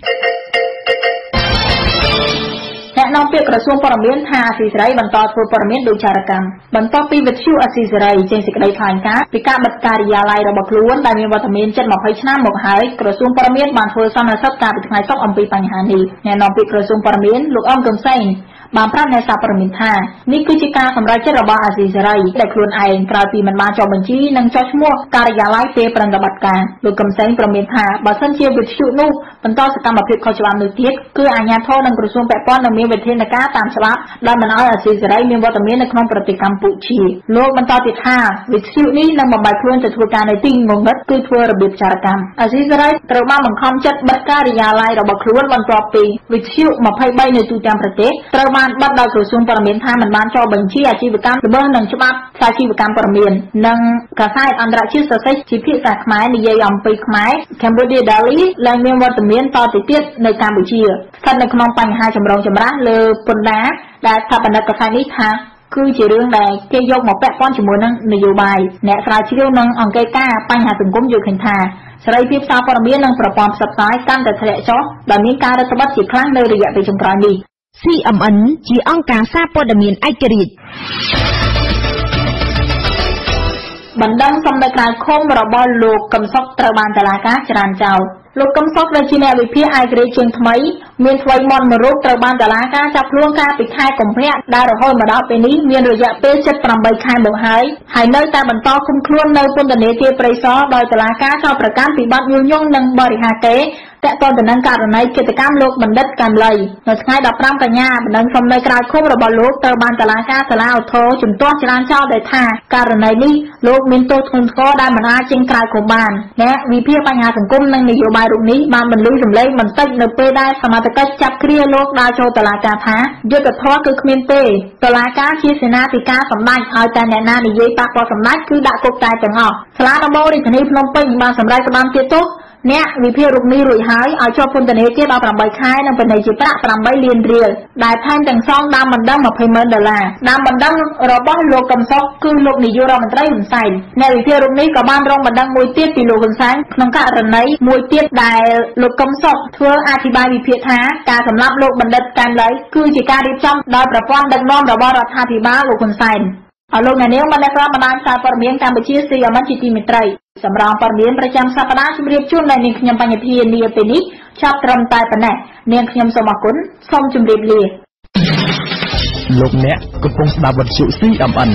អ្នកនាំពាក្យក្រសួងព័ត៌មានថាអាស៊ីសេរីបន្តធ្វើព័ត៌មានដោយចារកម្មបន្ទាប់ពីវិទ្យុអាស៊ីសេរីចេញសេចក្តីថ្លែងការណ៍ពីការបិទការិយាល័យរបស់ខ្លួនដែលមានវត្តមានជិត20ឆ្នាំមកហើយក្រសួងព័ត៌មានបានធ្វើសន្និសីទកាលពីថ្ងៃសុក្រអំពីបញ្ហានេះអ្នកនាំពាក្យក្រសួងព័ត៌មានលោកអ៊ំកឹមសេងបានប្រាប់អ្នកសារព័ត៌មានថានេះគឺជាការសម្រេចចិត្តរបស់អាស៊ីសេរីដែលខ្លួនឯងក្រោយពីមិនបានចុះបញ្ជីនិងចុះឈ្មោះការិយាល័យពេលប្រតិបត្តិការលោកកឹមសេងប្រមានថាបើសិនជាវិទ្យុនោះបន្តសកម្មភាពខុសច្បាប់នោះទៀតគឺអាជ្ញាធរនិងក្រសួងពាក់ព័ន្ធនឹងមានវិធានការតាមច្បាប់ដែលមិនឲ្យអាស៊ីសេរីមានវត្តមាននៅក្នុងប្រទេសកម្ពុជាលោកបន្តទៀតថាវិទ្យុនេះនឹងបំបែកខ្លួនទៅធ្វើការនៅទីងងឹតគឺធ្វើរបៀបចារកម្មអាស៊ីសេរីត្រូវបានបង្ខំចិត្តបិទការិយាល័យរបស់ខ្លួនបន្ទាប់ពីវិទ្យុ23នៅទូទាំងប្រទេសត្រូវបានបិទដោយក្រសួងព័ត៌មានថាមិនបានចុះបញ្ជីអាជីវកម្មល្មើសនឹងច្បាប់អាជីវកម្មព័ត៌មាននិងកាសែតអន្តរជាតិសរសេរជាភាសាខ្មែរនិយាយអំពីខ្មែរ Cambodia Daily ឡើងមានវត្តមានតទៅទៀតនៅកម្ពុជាស្ថិតនៅក្នុងបញ្ហាចម្រូងចម្រាសលើពន្ធដារដែលស្ថាបនិកកាសែតនេះថាគឺជារឿងដែលគេយកមកពាក់ព័ន្ធជាមួយនឹងនយោបាយអ្នកស្រាវជ្រាវនិងអង្គការបញ្ហាសង្គមយល់ឃើញថាសេរីភាពសារព័ត៌មាននិងប្រព័ន្ធផ្សព្វផ្សាយកាន់តែធ្លាក់ចុះដែលមានការរឹតបន្តឹងជាខ្លាំងនៅរយៈពេលចុងក្រោយនេះ CMN ជាអង្គការសារព័ត៌មានឯករាជ្យបណ្ដឹងសំដីក្រៅឃុំរបស់លោកកឹមសុខត្រូវបានតុលាការចរានចោលលោកកឹមសុខដែលជាអ្នកវិភាគឯករាជ្យជាងថ្មីមានថ្មីមាត់មួយរូបត្រូវបានតុលាការចាប់ខ្លួនកាលពីខែកុម្ភៈដែលរហូតមកដល់ពេលនេះមានរយៈពេល78ខែមកហើយនៅតែបន្តឃុំខ្លួននៅពន្ធនាគារព្រៃសរដោយតុលាការចោទប្រកាន់ពីបទញុះញង់និងបរិហាកេរតកតទៅនឹងករណីឃាតកម្មលោកបណ្ឌិតកាំលីនៅថ្ងៃ15កញ្ញាបណ្ដឹងសំដីក្រៅឃុំរបស់លោកត្រូវបានតុលាការសាលាឧទ្ធរជំទាស់ចរានចោលដោយថាករណីនេះលោកមានទោសធ្ងន់ធ្ងរដែលមិនអាចចេញក្រៅឃុំបានអ្នកវិភាគបញ្ហាសង្គមនិងនយោបាយរូបនេះបានបន្លឺសម្លេងបន្តិចនៅពេលដែលសមត្ថកិច្ចចាប់គ្រាលោកដើរចូលតុលាការថាយុត្តិធម៌គឺគ្មានទេតុលាការជាសេនាធិការសម្ដេចឲ្យតែអ្នកណានិយាយប៉ះពាល់សម្ដេចគឺដាក់គុកតែទាំងអស់សាលាដំបងរាជធានីភ្នំពេញបានសម្រេចក្តាមទៀតទោសអ្នកវិភាគរូបនេះរួចហើយឲ្យជាប់ពន្ធនាគារ18ខែនិងបណ្ដឹងជាប្រាក់8លានរៀលដែលថែមទាំងសងដើមបណ្ដឹង$200,000ដើមបណ្ដឹងរបស់លោកកឹមសុខគឺលោកនាយករដ្ឋមន្ត្រីហ៊ុនសែនអ្នកវិភាគរូបនេះក៏បានរងបណ្ដឹងមួយទៀតពីលោកហ៊ុនសែនក្នុងករណីមួយទៀតដែលលោកកឹមសុខធ្វើអធិប្បាយវិភាគថាការសម្លាប់លោកបណ្ឌិតកែមលីគឺជាការរៀបចំដោយប្រព័ន្ធដឹកនាំរបស់រដ្ឋាភិបាលលោកហ៊ុនសែនអរលោកអ្នកនាងបានស្ដាប់បណ្ដាញសារព័ត៌មានកម្ពុជា CMN ជាទីមេត្រីសម្រាប់ព័ត៌មានប្រចាំសប្តាហ៍ជម្រាបជូនដល់នាងខ្ញុំបញ្ញភានាពេលនេះចាប់ត្រឹមតែប៉ុណ្ណេះនាងខ្ញុំសូមអរគុណសូមជម្រាបលាលោកអ្នកកំពុងស្ដាប់វិទ្យុ CMN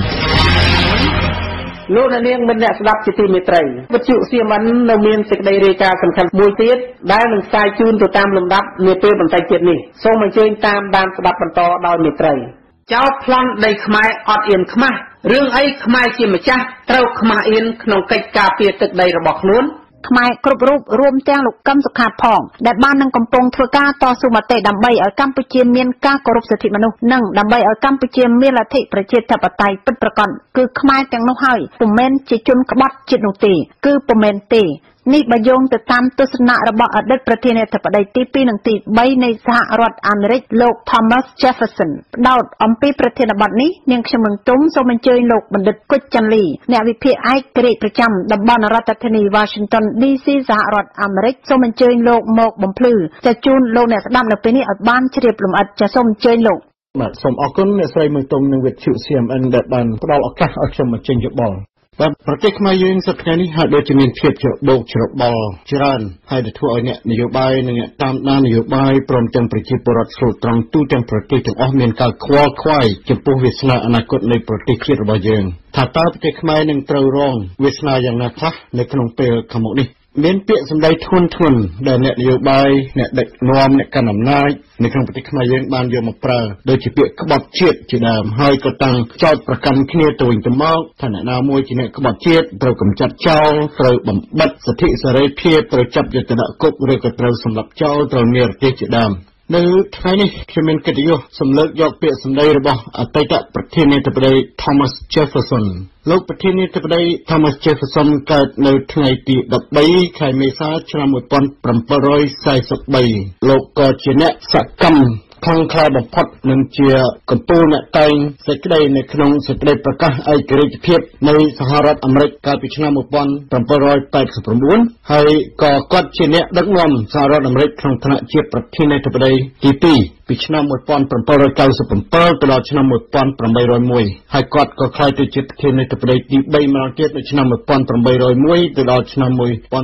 លោកអ្នកនាងមិនអ្នកស្ដាប់ជាទីមេត្រីវិទ្យុ CMN នៅមានសេចក្តីរាយការណ៍សំខាន់មួយទៀតដែលនឹងផ្សាយជូនទៅតាមលំដាប់នាពេលបន្តិចទៀតនេះសូមអញ្ជើញតាមដានស្ដាប់បន្តដោយមេត្រីចោលប្លន់ដីខ្មែរអត់អៀនខ្មាស់រឿងអីខ្មែរជាម្ចាស់ត្រូវខ្មាស់អៀនក្នុងកិច្ចការពារទឹកដីរបស់ខ្លួនខ្មែរគ្រប់រូបរួមទាំងលោកកឹមសុខាផងដែលបាននឹងកំពុងធ្វើការតស៊ូមតិដើម្បីឲ្យកម្ពុជាមានការគោរពសិទ្ធិមនុស្សនិងដើម្បីឲ្យកម្ពុជាមានលទ្ធិប្រជាធិបតេយ្យពិតប្រាកដគឺខ្មែរទាំងនោះហើយពុំមែនជាជនក្បត់ជាតិនោះទេគឺពុំមែនទេនេះបើយោងទៅតាមទស្សនៈរបស់អតីតប្រធានាធិបតីទី2និងទី3នៃសហរដ្ឋអាមេរិកលោក Thomas Jefferson ផ្ដោតអំពីប្រធានបទនេះនាងខ្ញុំនឹងទុំសូមអញ្ជើញលោកបណ្ឌិតគុជចន្ទលីអ្នកវិភាគឯករាជ្យប្រចាំតំបន់រដ្ឋធានី Washington DC សហរដ្ឋអាមេរិកសូមអញ្ជើញលោកមកបំភ្លឺចាជូនលោកអ្នកស្ដាប់នៅពេលនេះឲ្យបានជ្រាបលម្អិតចាសូមអញ្ជើញលោកបាទសូមអរគុណអ្នកស្រីមើលទុំនឹងវិទ្យុ CMN ដែលបានផ្ដល់ឱកាសឲ្យខ្ញុំមកចេញយោបល់បាទប្រទេសខ្មែរយើងសប្តាហ៍នេះហាក់ដូចជាមានភាពច្របូកច្របល់ច្រើនហើយដែលធ្វើឲ្យអ្នកនយោបាយនិងអ្នកតាមដាននយោបាយព្រមទាំងប្រជាពលរដ្ឋស្រុកត្រង់ទូទាំងប្រទេសទាំងអស់មានការខ្វល់ខ្វាយចំពោះវាសនាអនាគតនៃប្រទេសជាតិរបស់យើងថាតើប្រទេសខ្មែរនឹងត្រូវរងវាសនាយ៉ាងណាខ្លះនៅក្នុងពេលខាងមុខនេះមានពាក្យសម្ដីធ្ងន់ធ្ងរដែលអ្នកនយោបាយអ្នកដឹកនាំអ្នកកាន់អំណាចនៅក្នុងប្រទេសខ្មែរយើងបានយកមកប្រើដូចជាពាក្យក្បត់ជាតិជាដើមហើយក៏តាំងចោទប្រកាន់គ្នាទៅវិញទៅមកថាអ្នកណាមួយជាអ្នកក្បត់ជាតិត្រូវកម្ចាត់ចោលត្រូវបំបិទសិទ្ធិសេរីភាពត្រូវចាប់យកទៅដាក់គុកឬក៏ត្រូវសម្លាប់ចោលត្រូវនិរទេសជាដើមនៅថ្ងៃនេះខ្ញុំមានកិត្តិយសសម្លឹកយកពាក្យសម្ដីរបស់អតីតប្រធានាធិបតី Thomas Jefferson លោកប្រធានាធិបតី Thomas Jefferson កើតនៅថ្ងៃទី13ខែមេសាឆ្នាំ1743លោកក៏ជាអ្នកសកម្មខ្លាំងក្លាបំផុតនឹងជាកម្ពុជាអ្នកតែងសេចក្តីនៅក្នុងសេចក្តីប្រកាសឯករាជ្យភាពនៃសហរដ្ឋអាមេរិកកាលពីឆ្នាំ1789ហើយក៏គាត់ជាអ្នកដឹកនាំសហរដ្ឋអាមេរិកក្នុងឋានៈជាប្រធានាធិបតីទី2ពីឆ្នាំ1797ទៅដល់ឆ្នាំ1801ហើយគាត់ក៏ក្លាយទៅជាប្រធានាធិបតីទី3ម្ដងទៀតនៅឆ្នាំ1801ទៅដល់ឆ្នាំ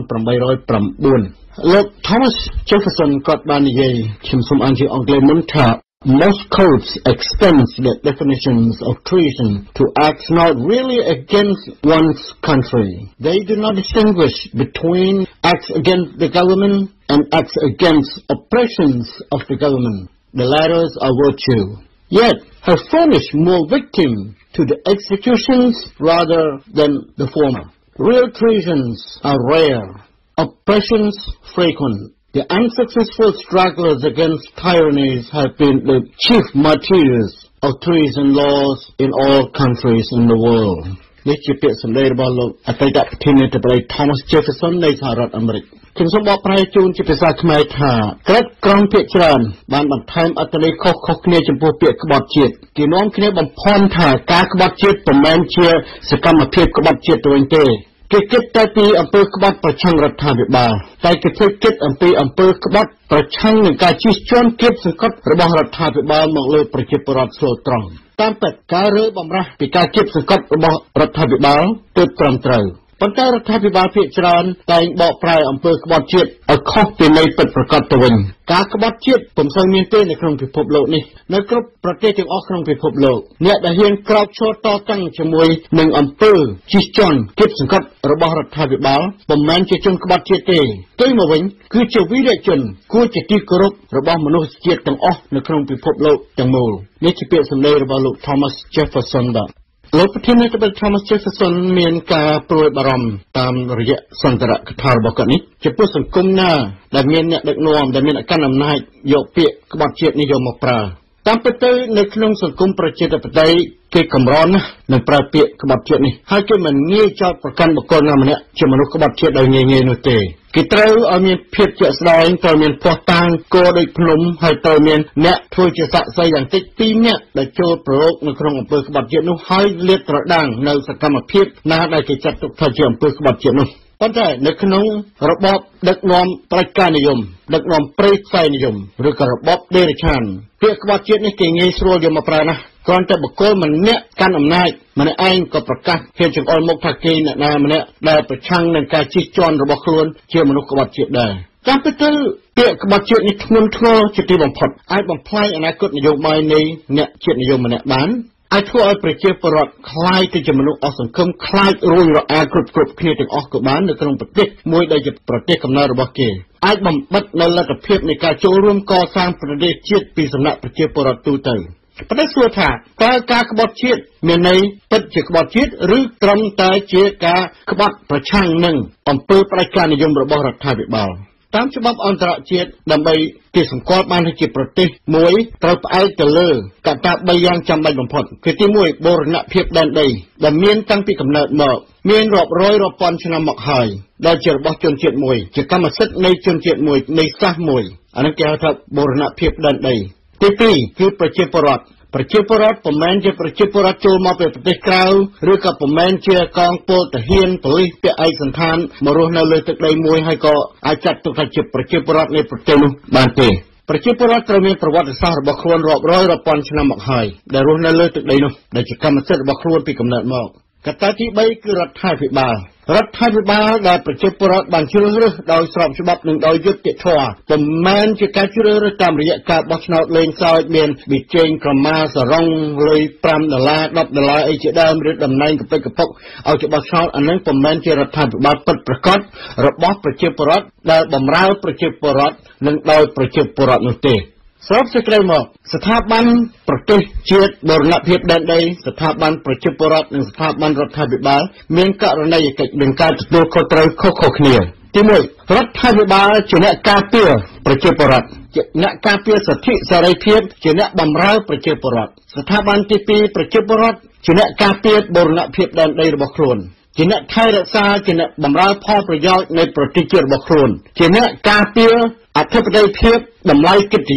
1809លោក Thomas Jefferson គាត់បាននិយាយខ្ញុំសូមអានជាអង់គ្លេសមុនថា Most codes extend the definitions of treason to acts not really against one's country. They do not distinguish between acts against the government and acts against oppressions of the government. The latter are virtue, yet have furnished more victims to the executions rather than the former. Real treasons are rare, oppressions frequent. The unsuccessful strugglers against tyrannies have been the chief martyrs of treason laws in all countries in the world. នេះជាពាក្យសម្ដីរបស់លោកអតីតប្រធានាធិបតី Thomas Jefferson នៃសហរដ្ឋអាមេរិកខ្ញុំសូមបកប្រែជូនជាភាសាខ្មែរថាក្រិតក្រមភាគច្រើនបានបន្ថែមអត្ថន័យខុសៗគ្នាចំពោះពាក្យក្បត់ជាតិគេនាំគ្នាបំភាន់ថាការក្បត់ជាតិមិនមែនជាសកម្មភាពក្បត់ជាតិទៅវិញទេគេគិតតែពីអំពើក្បត់ប្រឆាំងរដ្ឋាភិបាលតែគេធ្វើគិតអំពីអំពើក្បត់ប្រឆាំងនឹងការជិះជាន់គៀបសង្កត់របស់រដ្ឋាភិបាលមកលើប្រជាពលរដ្ឋស្លូតត្រង់តាមពិតការរើបំរាស់ពីការគៀបសង្កត់របស់រដ្ឋាភិបាលទើបត្រឹមត្រូវប៉ុន្តែរដ្ឋាភិបាលភាគច្រើនតែងបកប្រែអំពើក្បត់ជាតិឲ្យខុសពីន័យពិតប្រាកដទៅវិញការក្បត់ជាតិពុំសូវមានទេនៅក្នុងពិភពលោកនេះនៅគ្រប់ប្រទេសទាំងអស់ក្នុងពិភពលោកអ្នកដែលហ៊ានក្រោកឈរតតាំងជាមួយនឹងអំពើជិះជាន់គៀបសង្កត់របស់រដ្ឋាភិបាលមិនមែនជាជនក្បត់ជាតិទេផ្ទុយមកវិញគឺជាវីរជនគួរជាទីគោរពរបស់មនុស្សជាតិទាំងអស់នៅក្នុងពិភពលោកទាំងមូលនេះជាពាក្យសម្ដីរបស់លោក Thomas Jefferson បាទលោកប្រធានាធិបតី Thomas Jefferson មានការព្រួយបារម្ភតាមរយៈសន្ទរកថារបស់គាត់នេះចំពោះសង្គមណាដែលមានអ្នកដឹកនាំដែលមានអកាន់អំណាចយកពាក្យក្បត់ជាតិនេះយកមកប្រើតាមពិតទៅនៅក្នុងសង្គមប្រជាធិបតេយ្យគេកម្រណាស់នឹងប្រើពាក្យក្បត់ជាតិនេះហើយគេមិនងាយចោទប្រកាន់បុគ្គលណាម្នាក់ជាមនុស្សក្បត់ជាតិដោយងាយៗនោះទេគេត្រូវឲ្យមានភាពជាក់ស្ដែងត្រូវមានភ័ស្តុតាងគោលដូចភ្នំហើយត្រូវមានអ្នកធ្វើជាសាក្សីយ៉ាងតិច2នាក់ដែលចូលប្រឡូកនៅក្នុងអំពើក្បត់ជាតិនោះហើយលាតត្រដាងនៅសកម្មភាពណាដែលគេចាត់ទុកថាជាអំពើក្បត់ជាតិនោះប៉ុន្តែនៅក្នុងរបបដឹកនាំប្រជាការនិយមដឹកនាំព្រៃផ្សៃនិយមឬក៏របបដេរឆានពាក្យក្បត់ជាតិនេះគេងាយស្រួលយកមកប្រើណាស់គ្រាន់តែបុគ្គលម្នាក់កាន់អំណាចម្នាក់ឯងក៏ប្រកាសហ៊ានចង្អុលមុខថាគេអ្នកណាម្នាក់ដែលប្រឆាំងនឹងការជិះជាន់របស់ខ្លួនជាមនុស្សក្បត់ជាតិដែរតាមពិតទៅពាក្យក្បត់ជាតិនេះធ្ងន់ធ្ងរជាទីបំផុតអាចបំផ្លាញអនាគតនយោបាយនៃអ្នកជាតិនិយមម្នាក់បានអាចធ្វើឲ្យប្រជាពលរដ្ឋคล้ายទៅជាមនុស្សអស់សង្ឃឹមខ្លាចរួញរអាគ្រប់គ្នាទាំងអស់ក៏បាននៅក្នុងប្រទេសមួយដែលជាប្រទេសកំណើតរបស់គេអាចបំបិទនៅលទ្ធភាពនៃការចូលរួមកសាងប្រទេសជាតិពីសំណាក់ប្រជាពលរដ្ឋទូទៅប្រទេសសួរថាតើការក្បត់ជាតិមានន័យពិតជាក្បត់ជាតិឬត្រឹមតែជាការក្បត់ប្រឆាំងនឹងអំពើផ្ដាច់ការនិយមរបស់រដ្ឋាភិបាលតាមច្បាប់អន្តរជាតិដើម្បីគេសម្គាល់បានថាជាប្រទេសមួយត្រូវផ្អែកទៅលើកត្តា3យ៉ាងចាំបាច់បំផុតគឺទី1បូរណភាពដែនដីដែលមានតាំងពីកំណើតមកមានរាប់រយរាប់ពាន់ឆ្នាំមកហើយដែលជារបស់ជនជាតិមួយជាកម្មសិទ្ធិនៃជនជាតិមួយនៃសាសមួយអានេះគេហៅថាបូរណភាពដែនដីទី2គឺប្រជាពលរដ្ឋពុំមែនជាប្រជាពលរដ្ឋចូលមកពីប្រទេសក្រៅឬក៏ពុំមែនជាកងពលទាហានប៉ូលីសពាក់ឯកសណ្ឋានមករស់នៅលើទឹកដីមួយហើយក៏អាចចាត់ទុកថាជាប្រជាពលរដ្ឋនៃប្រទេសនោះបានទេប្រជាពលរដ្ឋត្រូវមានប្រវត្តិសាស្ត្ររបស់ខ្លួនរាប់រយរាប់ពាន់ឆ្នាំមកហើយដែលរស់នៅលើទឹកដីនោះដែលជាកម្មសិទ្ធិរបស់ខ្លួនពីកំណើតមកកត្តាទី3គឺរដ្ឋាភិបាលដែលប្រជាពលរដ្ឋបានជ្រើសរើសដោយស្របច្បាប់និងដោយយុត្តិធម៌ពុំមែនជាការជ្រើសរើសតាមរយៈការបោះឆ្នោតលេងសើចមានប៊ីចេងក្រមាសរងលុយ$5 $10អីជាដើមឬតំណែងកពិកកពុកឲ្យទៅបោះឆ្នោតអានឹងពុំមែនជារដ្ឋាភិបាលពិតប្រាកដរបស់ប្រជាពលរដ្ឋដែលបម្រើប្រជាពលរដ្ឋនិងដោយប្រជាពលរដ្ឋនោះទេសរុបសេចក្តីមកស្ថាប័នប្រទេសជាតិបូរណភាពដែនដីស្ថាប័នប្រជាពលរដ្ឋនិងស្ថាប័នរដ្ឋាភិបាលមានករណីយកិច្ចនឹងការទទួលខុសត្រូវខុសៗគ្នាទី1រដ្ឋាភិបាលជាអ្នកការពារប្រជាពលរដ្ឋជាអ្នកការពារសិទ្ធិសេរីភាពជាអ្នកបម្រើប្រជាពលរដ្ឋស្ថាប័នទី2ប្រជាពលរដ្ឋជាអ្នកការពារបូរណភាពដែនដីរបស់ខ្លួនជាអ្នកថែរក្សាជាអ្នកបម្រើផលប្រយោជន៍នៃប្រទេសជាតិរបស់ខ្លួនជាអ្នកការពារអធិបតេយ្យភាពតម្លៃកិត្តិយស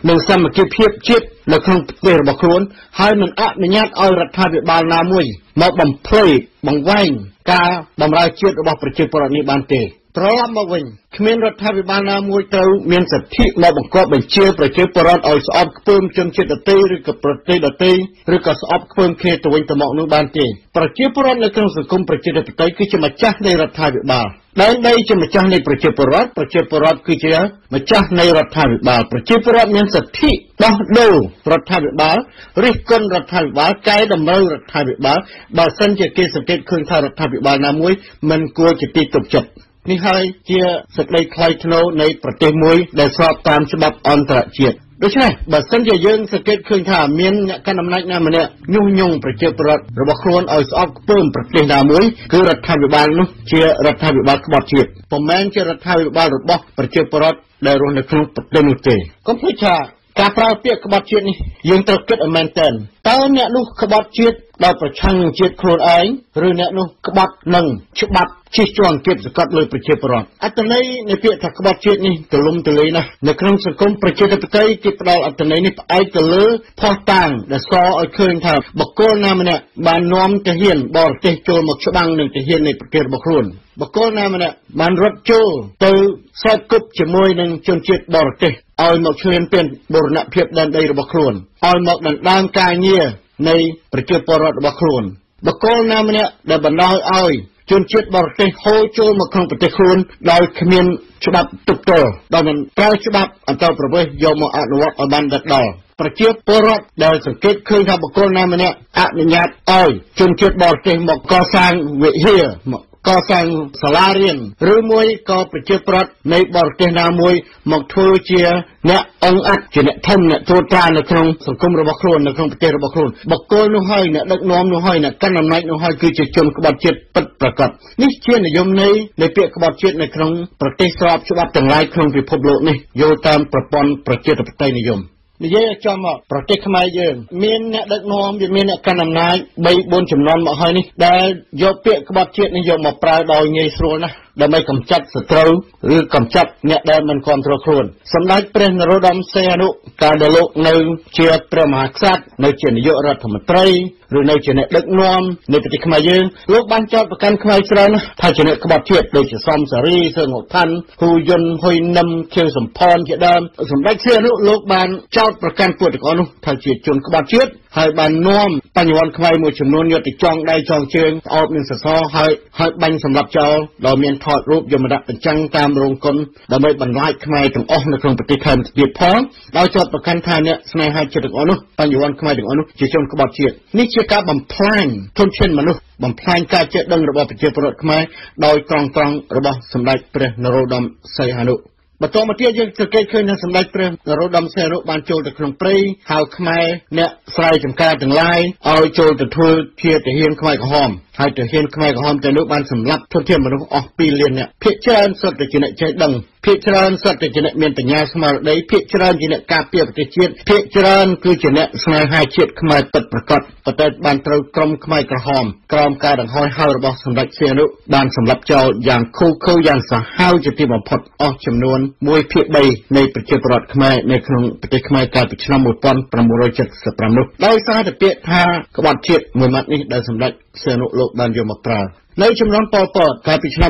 និងសាមគ្គីភាពជាតិនៅក្នុងប្រទេសរបស់ខ្លួនហើយមិនអនុញ្ញាតឲ្យរដ្ឋាភិបាលណាមួយមកបំភ្លៃបង្វែងការបម្រើជាតិរបស់ប្រជាពលរដ្ឋនេះបានទេត្រឡប់មកវិញគ្មានរដ្ឋាភិបាលណាមួយត្រូវមានសិទ្ធិមកបង្គាប់បញ្ជាប្រជាពលរដ្ឋឲ្យស្អប់ខ្ពើមជនជាតិដទៃឬក៏ប្រទេសដទៃឬក៏ស្អប់ខ្ពើមគ្នាទៅវិញទៅមកនោះបានទេប្រជាពលរដ្ឋនៅក្នុងសង្គមប្រជាធិបតេយ្យគឺជាម្ចាស់នៃរដ្ឋាភិបាលដែនដីជាម្ចាស់នៃប្រជាពលរដ្ឋគឺជាម្ចាស់នៃរដ្ឋាភិបាលប្រជាពលរដ្ឋមានសិទ្ធិដោះដូររដ្ឋាភិបាលរិះគន់រដ្ឋាភិបាលកែតម្រូវរដ្ឋាភិបាលបើសិនជាគេសង្កេតឃើញថារដ្ឋាភិបាលណាមួយមិនគួរជាទីទុកចិត្តនេះហើយជាសេចក្តីថ្លៃថ្នូរនៃប្រទេសមួយដែលស្របតាមច្បាប់អន្តរជាតិដូច្នេះបើសិនជាយើងសង្កេតឃើញថាមានអ្នកកាន់អំណាចណាម្នាក់ញុះញង់ប្រជាពលរដ្ឋរបស់ខ្លួនឲ្យស្អប់ខ្ពើមប្រទេសណាមួយគឺរដ្ឋាភិបាលនោះជារដ្ឋាភិបាលក្បត់ជាតិពុំមែនជារដ្ឋាភិបាលរបស់ប្រជាពលរដ្ឋដែលរស់នៅក្នុងប្រទេសនោះទេកុំភ្លេចថាការប្រើពាក្យក្បត់ជាតិនេះយើងត្រូវគិតឲ្យមែនទែនតើអ្នកនោះក្បត់ជាតិដោយប្រឆាំងនឹងជាតិខ្លួនឯងឬអ្នកនោះក្បត់នឹងច្បាប់ជិះជាន់គៀបសង្កត់លើប្រជាពលរដ្ឋអត្ថន័យនៃពាក្យថាក្បត់ជាតិនេះទូលំទូលាយណាស់នៅក្នុងសង្គមប្រជាធិបតេយ្យគេផ្ដល់អត្ថន័យនេះផ្អែកទៅលើភស្តុតាងដែលសរឲ្យឃើញថាបុគ្គលណាម្នាក់បាននាំទាហានបរទេសចូលមកច្បាំងនឹងទាហាននៃប្រទេសរបស់ខ្លួនបុគ្គលណាម្នាក់បានរត់ចូលទៅសែកគប់ជាមួយនឹងជនជាតិបរទេសឲ្យមកឈ្លានពានបូរណភាពដែនដីរបស់ខ្លួនឲ្យមកដណ្ដើមការងារនៃប្រជាពលរដ្ឋរបស់ខ្លួនបុគ្គលណាម្នាក់ដែលបណ្ដោយឲ្យជនជាតិបរទេសហូរចូលមកក្នុងប្រទេសខ្លួនដោយគ្មានច្បាប់ទប់ទល់ដោយមិនប្រើច្បាប់អន្តរប្រវេសន៍យកមកអនុវត្តឲ្យបានដិតដល់ប្រជាពលរដ្ឋដែលសង្កេតឃើញថាបុគ្គលណាម្នាក់អនុញ្ញាតឲ្យជនជាតិបរទេសមកកសាងវិហារមកកសាងសាលារៀនឬមួយក៏ប្រជាប្រដ្ឋនៃបរទេសណាមួយមកធ្វើជាអ្នកអង្គអត្តជាអ្នកធំអ្នកត្រួតត្រានៅក្នុងសង្គមរបស់ខ្លួននៅក្នុងប្រទេសរបស់ខ្លួនបុគ្គលនោះហើយអ្នកដឹកនាំនោះហើយអ្នកកាន់អំណាចនោះហើយគឺជាជនក្បត់ជាតិពិតប្រាកដនេះជានិយមន័យនៃពាក្យក្បត់ជាតិនៅក្នុងប្រទេសស្របច្បាប់ទាំងឡាយក្នុងពិភពលោកនេះយល់តាមប្រព័ន្ធប្រជាធិបតេយ្យនិយមនិយាយឲ្យចំមកប្រទេសខ្មែរយើងមានអ្នកដឹកនាំវាមានអ្នកកាន់អំណាច 3-4 ជំនាន់មកហើយនេះដែលយកពាក្យក្បត់ជាតិនេះយកមកប្រើដោយងាយស្រួលណាស់ដើម្បីកម្ចាត់សត្រូវឬកម្ចាត់អ្នកដែលមិនគ្រប់គ្រងខ្លួនសម្ដេចព្រះនរោត្តមសីហនុកាលដែលលោកនៅជាព្រះមហាក្សត្រនៅជានាយករដ្ឋមន្ត្រីឬនៅជាអ្នកដឹកនាំនៃប្រទេសខ្មែរយើងលោកបានចោទប្រកាន់ខ្មែរច្រើនណាស់ថាជាអ្នកក្បត់ជាតិដូចជាសំសារីសឺងផាន់ហ៊ូយុនហ៊ុយនឹមខៀវសំផនជាដើមសម្ដេចសីហនុលោកបានចោទប្រកាន់ពួកទាំងអស់នោះថាជាជនក្បត់ជាតិហើយបាននាំបញ្ញវន្តខ្មែរមួយចំនួនយកទៅចងដៃចងជើងអោបនឹងសសរហើយបាញ់សម្លាប់ចោលដោយមានថតរូបយកមកដាក់បញ្ចាំងតាមរោងកុនដើម្បីបន្លាចខ្មែរទាំងអស់នៅក្នុងប្រទេសថែមទៀតផងដោយចោទប្រកាន់ថាអ្នកស្នេហាជាតិទាំងអស់នោះបញ្ញវន្តខ្មែរទាំងអស់នោះជាជនក្បត់ជាតិនេះជាការបំផ្លាញធនធានមនុស្សបំផ្លាញការចេះដឹងរបស់ប្រជាពលរដ្ឋខ្មែរដោយត្រង់របស់សម្ដេចព្រះនរោត្តមសីហនុបន្តមកទៀតយើងសង្កេតឃើញថាសម្ដេចព្រះនរោត្តមសីហនុបានចូលទៅក្នុងព្រៃហៅខ្មែរអ្នកស្រែចម្ការទាំងឡាយឲ្យចូលទៅធ្វើជាទាហានខ្មែរក្រហមហើយទាហានខ្មែរក្រហមទាំងនោះបានសម្លាប់ធនធានមនុស្សអស់2លាននាក់ភាគច្រើនសុទ្ធតែជាអ្នកចេះដឹងភាគច្រើនសុទ្ធតែជាអ្នកមានបញ្ញាស្មារតីភាគច្រើនជាអ្នកការពារប្រទេសជាតិភាគច្រើនគឺជាអ្នកស្នេហាជាតិខ្មែរពិតប្រាកដប៉ុន្តែបានត្រូវក្រុមខ្មែរក្រហមក្រោមការដង្ហោយហៅរបស់សម្ដេចសីហនុបានសម្លាប់ចោលយ៉ាងឃោឃៅយ៉ាងសាហាវជាទីបំផុតអស់ចំនួន1/3នៃប្រជាពលរដ្ឋខ្មែរនៅក្នុងប្រទេសខ្មែរកាលពីឆ្នាំ1975នោះដោយសារតែពាក្យថាក្បត់ជាតិមួយម៉ាត់នេះដែលសម្ដេចសីហនុលោកបានយកមកប្រើនៅចំនួនប៉ុលពតកាលពីឆ្នាំ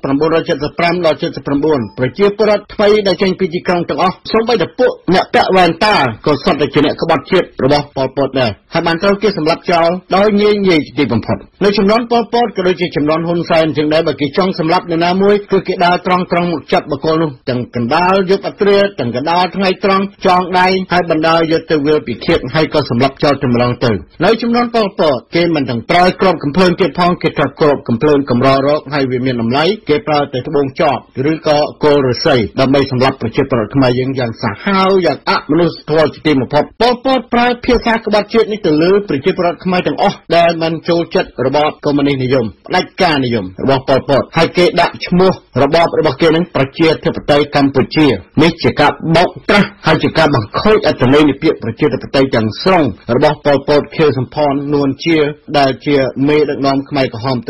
1975ដល់79ប្រជាពលរដ្ឋថ្មីដែលចេញពីទីក្រុងទាំងអស់សូម្បីតែពួកអ្នកពាក់វ៉ែនតាក៏សុទ្ធតែជាអ្នកក្បត់ជាតិរបស់ប៉ុលពតដែរហើយបានត្រូវគេសម្លាប់ចោលដោយងាយជាទីបំផុតនៅចំនួនប៉ុលពតក៏ដូចជាចំនួនហ៊ុនសែនជាងដែរបើគេចង់សម្លាប់នរណាមួយគឺគេដើរត្រង់មកចាប់បុគ្គលនោះទាំងកណ្ដាលយកអត្រាទាំងកណ្ដាលថ្ងៃត្រង់ចងដៃហើយបណ្ដាលយកទៅវាលពិឃាតហើយក៏សម្លាប់ចោលតែម្ដងទៅនៅចំនួនប៉ុលពតគេមិនទាំងប្រើគ្រាប់កំភ្លើងទៀតផងគេត្រូវគ្រាប់កំភ្លើងកម្ររកហើយវាមានតម្លៃគេប្រើតែត្បូងចបឬក៏គល់ឫស្សីដើម្បីសម្លាប់ប្រជាពលរដ្ឋខ្មែរយើងយ៉ាងសាហាវយ៉ាងអមនុស្សធម៌ជាទីបំផុតប៉ុលពតប្រើភាសាក្បត់ជាតិនេះទៅលើប្រជាពលរដ្ឋខ្មែរទាំងអស់ដែលមិនចូលចិត្តរបបកុម្មុយនីសនិយមផ្ដាច់ការនិយមរបស់ប៉ុលពតហើយគេដាក់ឈ្មោះរបបរបស់គេនឹងប្រជាធិបតេយ្យកម្ពុជានេះជាការបោកប្រាស់ហើយជាការបង្ខូចអត្ថន័យនៃពាក្យប្រជាធិបតេយ្យទាំងស្រុងរបស់ប៉ុលពតខៀវសំផននួនជាដែលជាមេដឹកនាំខ្មែរក្រហមទាំងអស់នោះ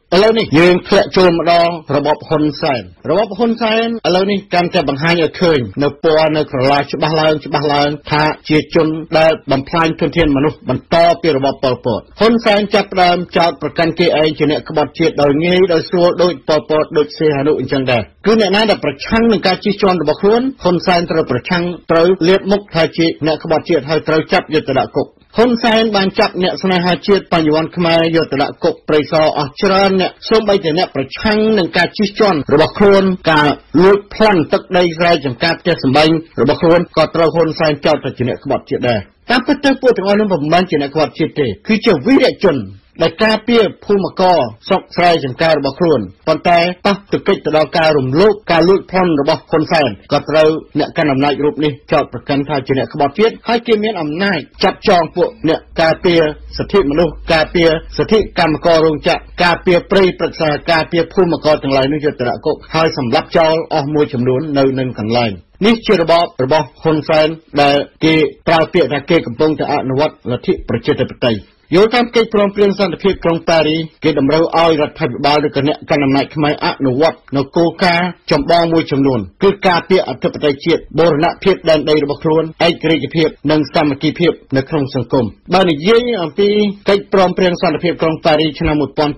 ឥឡូវនេះយើងធ្លាក់ចូលម្ដងរបបហ៊ុនសែនឥឡូវនេះកាន់តែបង្ហាញឲ្យឃើញនៅពណ៌នៅក្រឡាច្បាស់ឡើងថាជាជនដែលបំផ្លាញធនធានមនុស្សបន្តពីរបបប៉ុលពតហ៊ុនសែនចាប់ផ្ដើមចោទប្រកាន់គេឯងជាអ្នកក្បត់ជាតិដោយងាយដោយស្រួលដូចប៉ុលពតដូចសីហនុអញ្ចឹងដែរគឺអ្នកណាដែលប្រឆាំងនឹងការជិះជាន់របស់ខ្លួនហ៊ុនសែនត្រូវប្រឆាំងត្រូវលាបមុខថាជាអ្នកក្បត់ជាតិហើយត្រូវចាប់យកទៅដាក់គុកហ៊ុនសែនបានចាប់អ្នកស្នេហាជាតិបញ្ញវន្តខ្មែរយកទៅដាក់គុកព្រៃសរអស់ច្រើនអ្នកសូម្បីតែអ្នកប្រឆាំងនឹងការជិះជាន់របស់ខ្លួនការលួចប្លន់ទឹកដីស្រែចម្ការផ្ទះសម្បែងរបស់ខ្លួនក៏ត្រូវហ៊ុនសែនចោទថាជាអ្នកក្បត់ជាតិដែរតាមពិតទៅពួកទាំងអស់នោះមិនមែនជាអ្នកក្បត់ជាតិទេគឺជាវីរជនដែលការពារភូមិករស្រុកស្រែចម្ការរបស់ខ្លួនប៉ុន្តែប៉ះទង្គិចទៅដល់ការរំលោភការលួចប្លន់របស់ហ៊ុនសែនក៏ត្រូវអ្នកកាន់អំណាចរូបនេះចោទប្រកាន់ថាជាអ្នកក្បត់ជាតិហើយគេមានអំណាចចាប់ចងពួកអ្នកការពារសិទ្ធិមនុស្សការពារសិទ្ធិកម្មកររោងចក្រការពារព្រៃព្រឹក្សាការពារភូមិករទាំងឡាយនោះយកទៅដាក់គុកហើយសម្លាប់ចោលអស់មួយចំនួននៅនឹងកន្លែងនេះជារបបរបស់ហ៊ុនសែនដែលគេប្រើពាក្យថាគេកំពុងតែអនុវត្តលទ្ធិប្រជាធិបតេយ្យយល់តាមកិច្ចព្រមព្រៀងសន្តិភាពក្រុងប៉ារីគេតម្រូវឲ្យរដ្ឋាភិបាលឬគណៈកណ្ដាលអំណាចខ្មែរអនុវត្តនៅគោលការណ៍ចម្បងមួយចំនួនគឺការពារអធិបតេយ្យជាតិបូរណភាពដែនដីរបស់ខ្លួនឯករាជ្យភាពនិងសាមគ្គីភាពនៅក្នុងសង្គមបើនិយាយអំពីកិច្ចព្រមព្រៀងសន្តិភាពក្រុងប៉ារីឆ្នាំ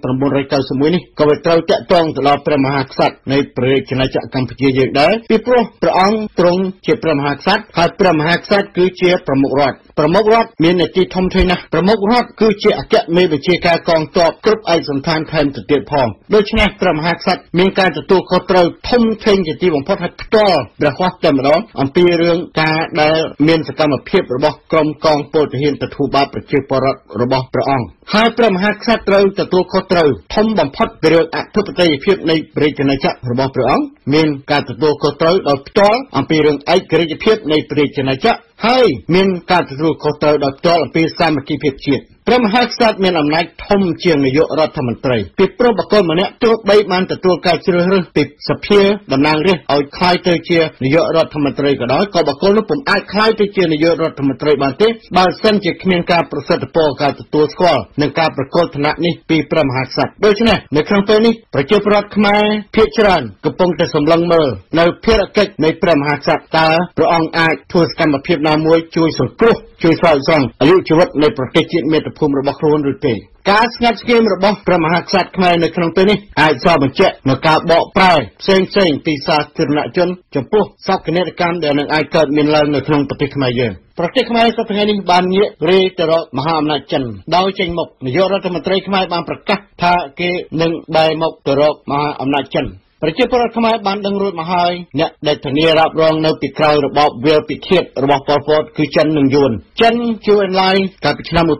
1991នេះក៏វាត្រូវតាក់ទងទៅដល់ព្រះមហាក្សត្រនៃព្រះរាជាណាចក្រកម្ពុជាយើងដែរពីព្រោះព្រះអង្គទ្រង់ជាព្រះមហាក្សត្រហើយព្រះមហាក្សត្រគឺជាប្រមុខរដ្ឋមាននាទីធំធេងណាស់ប្រមុខរដ្ឋគឺជាអគ្គមេបញ្ជាការកងទ័ពគ្រប់ឯកសណ្ឋានថែមទៅទៀតផងដូច្នេះព្រះមហាក្សត្រមានការទទួលខុសត្រូវធំធេងជាទីបំផុតហើយផ្ទាល់ព្រះហស្ថតែម្ដងអំពីរឿងការដែលមានសកម្មភាពរបស់ក្រុមកងពលទាហានទទួលបាបប្រជាពលរដ្ឋរបស់ព្រះអង្គហើយព្រះមហាក្សត្រត្រូវទទួលខុសត្រូវធំបំផុតពីរឿងអធិបតេយ្យភាពនៃព្រះរាជាណាចក្ររបស់ព្រះអង្គមានការទទួលខុសត្រូវដោយផ្ទាល់អំពីរឿងឯករាជ្យភាពនៃព្រះរាជាណាចក្រហើយមានការទទួលខុសត្រូវដោយផ្ទាល់អំពីសាមគ្គីភាពជាតិព្រះមហាក្សត្រមានអំណាចធំជាងនាយករដ្ឋមន្ត្រីពីព្រោះបុគ្គលម្នាក់ទោះបីបានទទួលការជ្រើសរើសពីសភាតំណាងរាស្ត្រឲ្យក្លាយទៅជានាយករដ្ឋមន្ត្រីក៏ដោយក៏បុគ្គលនោះពុំអាចក្លាយទៅជានាយករដ្ឋមន្ត្រីបានទេបើសិនជាគ្មានការប្រសិទ្ធពរការទទួលស្គាល់និងការប្រកល់ឋានៈនេះពីព្រះមហាក្សត្រដូច្នេះនៅក្នុងពេលនេះប្រជាពលរដ្ឋខ្មែរភាគច្រើនកំពុងតែសម្លឹងមើលនៅភារកិច្ចនៃព្រះមហាក្សត្រតើព្រះអង្គអាចធ្វើសកម្មភាពណាមួយជួយសង្គ្រោះជួយស្រោចស្រង់អាយុជីវិតនៃប្រទេសជាតិមាតុភូមិរបស់ខ្លួនឬទេការស្ងាត់ស្ងៀមរបស់ព្រះមហាក្សត្រខ្មែរនៅក្នុងពេលនេះអាចសបញ្ជាក់នៅការបកប្រែផ្សេងពីសាធារណជនចំពោះសកម្មកម្មដែលនឹងអាចកើតមានឡើងនៅក្នុងប្រទេសខ្មែរយើងប្រទេសខ្មែរសប្តាហ៍នេះបានងាករេទៅរកមហាអំណាចចិនដោយចេញមុខនាយករដ្ឋមន្ត្រីខ្មែរបានប្រកាសថាគេនឹងបែរមុខទៅរកមហាអំណាចចិនប្រជាពលរដ្ឋខ្មែរបានដឹងរួចមកហើយអ្នកដែលធានារ៉ាប់រងនៅពីក្រោយរបបវាលពិឃាតរបស់ប៉ុលពតគឺចិននិងយួនចិនជួយអនឡាញកាលពីឆ្នាំ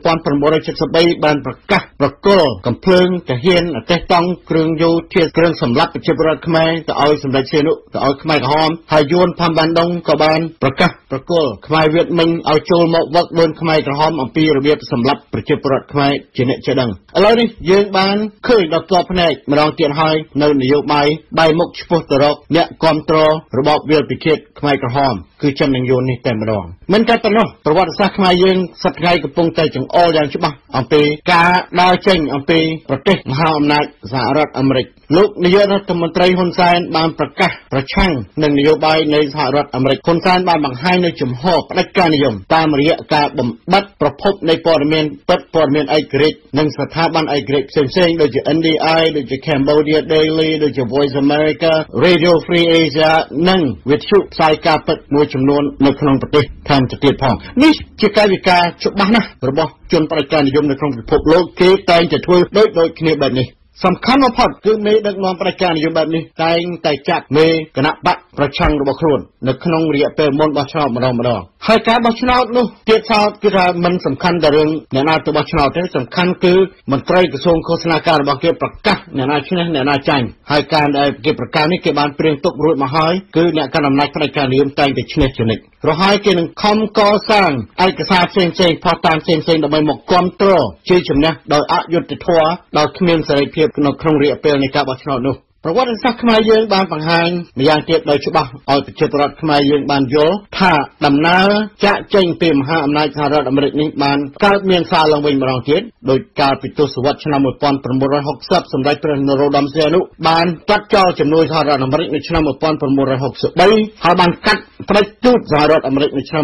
1973បានប្រកាសប្រគល់កំភ្លើងទាហានអទេសតង់គ្រឿងយោធាគ្រឿងសម្លាប់ប្រជាពលរដ្ឋខ្មែរទៅឲ្យសម្ដេចសៀនុទៅឲ្យខ្មែរក្រហមហើយយួនផាំបានដុងក៏បានប្រកាសប្រគល់ខ្មែរវៀតមិញឲ្យចូលមកវឹកវើខ្មែរក្រហមអំពីរបៀបសម្លាប់ប្រជាពលរដ្ឋខ្មែរជាអ្នកចេះដឹងឥឡូវនេះយើងបានឃើញដល់ផ្ទាល់ភ្នែកម្ដងទៀតហើយនៅនយោបាយបែរមុខឆ្ពោះទៅរកអ្នកគាំទ្ររបបវាលពិឃាតខ្មែរក្រហមគឺចិននិងយួននេះតែម្ដងមិនតែប៉ុណ្ណោះប្រវត្តិសាស្ត្រខ្មែរយើងសប្តាហ៍កំពុងតែចង្អុលយ៉ាងច្បាស់អំពីការដើរចេញអំពីប្រទេសមហាអំណាចសហរដ្ឋអាមេរិកលោកនាយករដ្ឋមន្ត្រីហ៊ុនសែនបានប្រកាសប្រឆាំងនឹងនយោបាយនៃសហរដ្ឋអាមេរិកហ៊ុនសែនបានបង្ហាញនូវជំហរផ្ដាច់ការនិយមតាមរយៈការបំបត្តិប្រភពនៃព័ត៌មានពិតព័ត៌មានឯករាជ្យនិងស្ថាប័នឯករាជ្យផ្សេងៗដូចជា NDI ដូចជា Cambodia Daily ដូចជា Voice America Radio Free Asia និងវិទ្យុផ្សាយការពិតមួយចំនួននៅក្នុងប្រទេសថែមទៅទៀតផងនេះជាកាយវិការច្បាស់ណាស់របស់ជនផ្ដាច់ការនិយមនៅក្នុងពិភពលោកគេតែងតែធ្វើដូចគ្នាបែបនេះសំខាន់បំផុតគឺមេដឹកនាំផ្ដាច់ការនិយមបែបនេះតែងតែចាត់មេគណៈបកប្រឆាំងរបស់ខ្លួននៅក្នុងរយៈពេលមុនបោះឆ្នោតម្ដងហើយការបោះឆ្នោតនោះទៀតសោតគឺថាមិនសំខាន់តែរឿងអ្នកណាទៅបោះឆ្នោតទេសំខាន់គឺមន្ត្រីក្រសួងឃោសនាការរបស់គេប្រកាសអ្នកណាឈ្នះអ្នកណាចាញ់ហើយការដែលគេប្រកាសនេះគេបានព្រៀងទុករួចមកហើយគឺអ្នកកាន់អំណាចផ្ដាច់ការនិយមតែងតែឈ្នះជានិច្ចរហ័យគេនឹងខំកសាងឯកសារផ្សេងៗផុសតាមផ្សេងៗដើម្បីមកគ្រប់គ្រងជ័យជំនះដោយអយុត្តិធម៌ដោយគ្មានសេរីភាពនៅក្នុងរយៈពេលនៃការបោះឆ្នោតនោះប្រវត្តិសាស្ត្រខ្មែរយើងបានបង្ហាញម្យ៉ាងទៀតដោយច្បាស់ឲ្យប្រជាពលរដ្ឋខ្មែរយើងបានយល់ថាដំណើរចាក់ចេញពីមហាអំណាចសហរដ្ឋអាមេរិកនេះបានកើតមានសារឡើងវិញម្ដងទៀតដោយកាលពីទសវត្សរ៍ឆ្នាំ1960សម្ដេចព្រះនរោត្តមសីហនុបានកាត់ចោលជំនួយសហរដ្ឋអាមេរិកនៅឆ្នាំ1963ហើយបានកាត់ផ្ដាច់ទូតសហរដ្ឋអាមេរិកនៅឆ្នាំ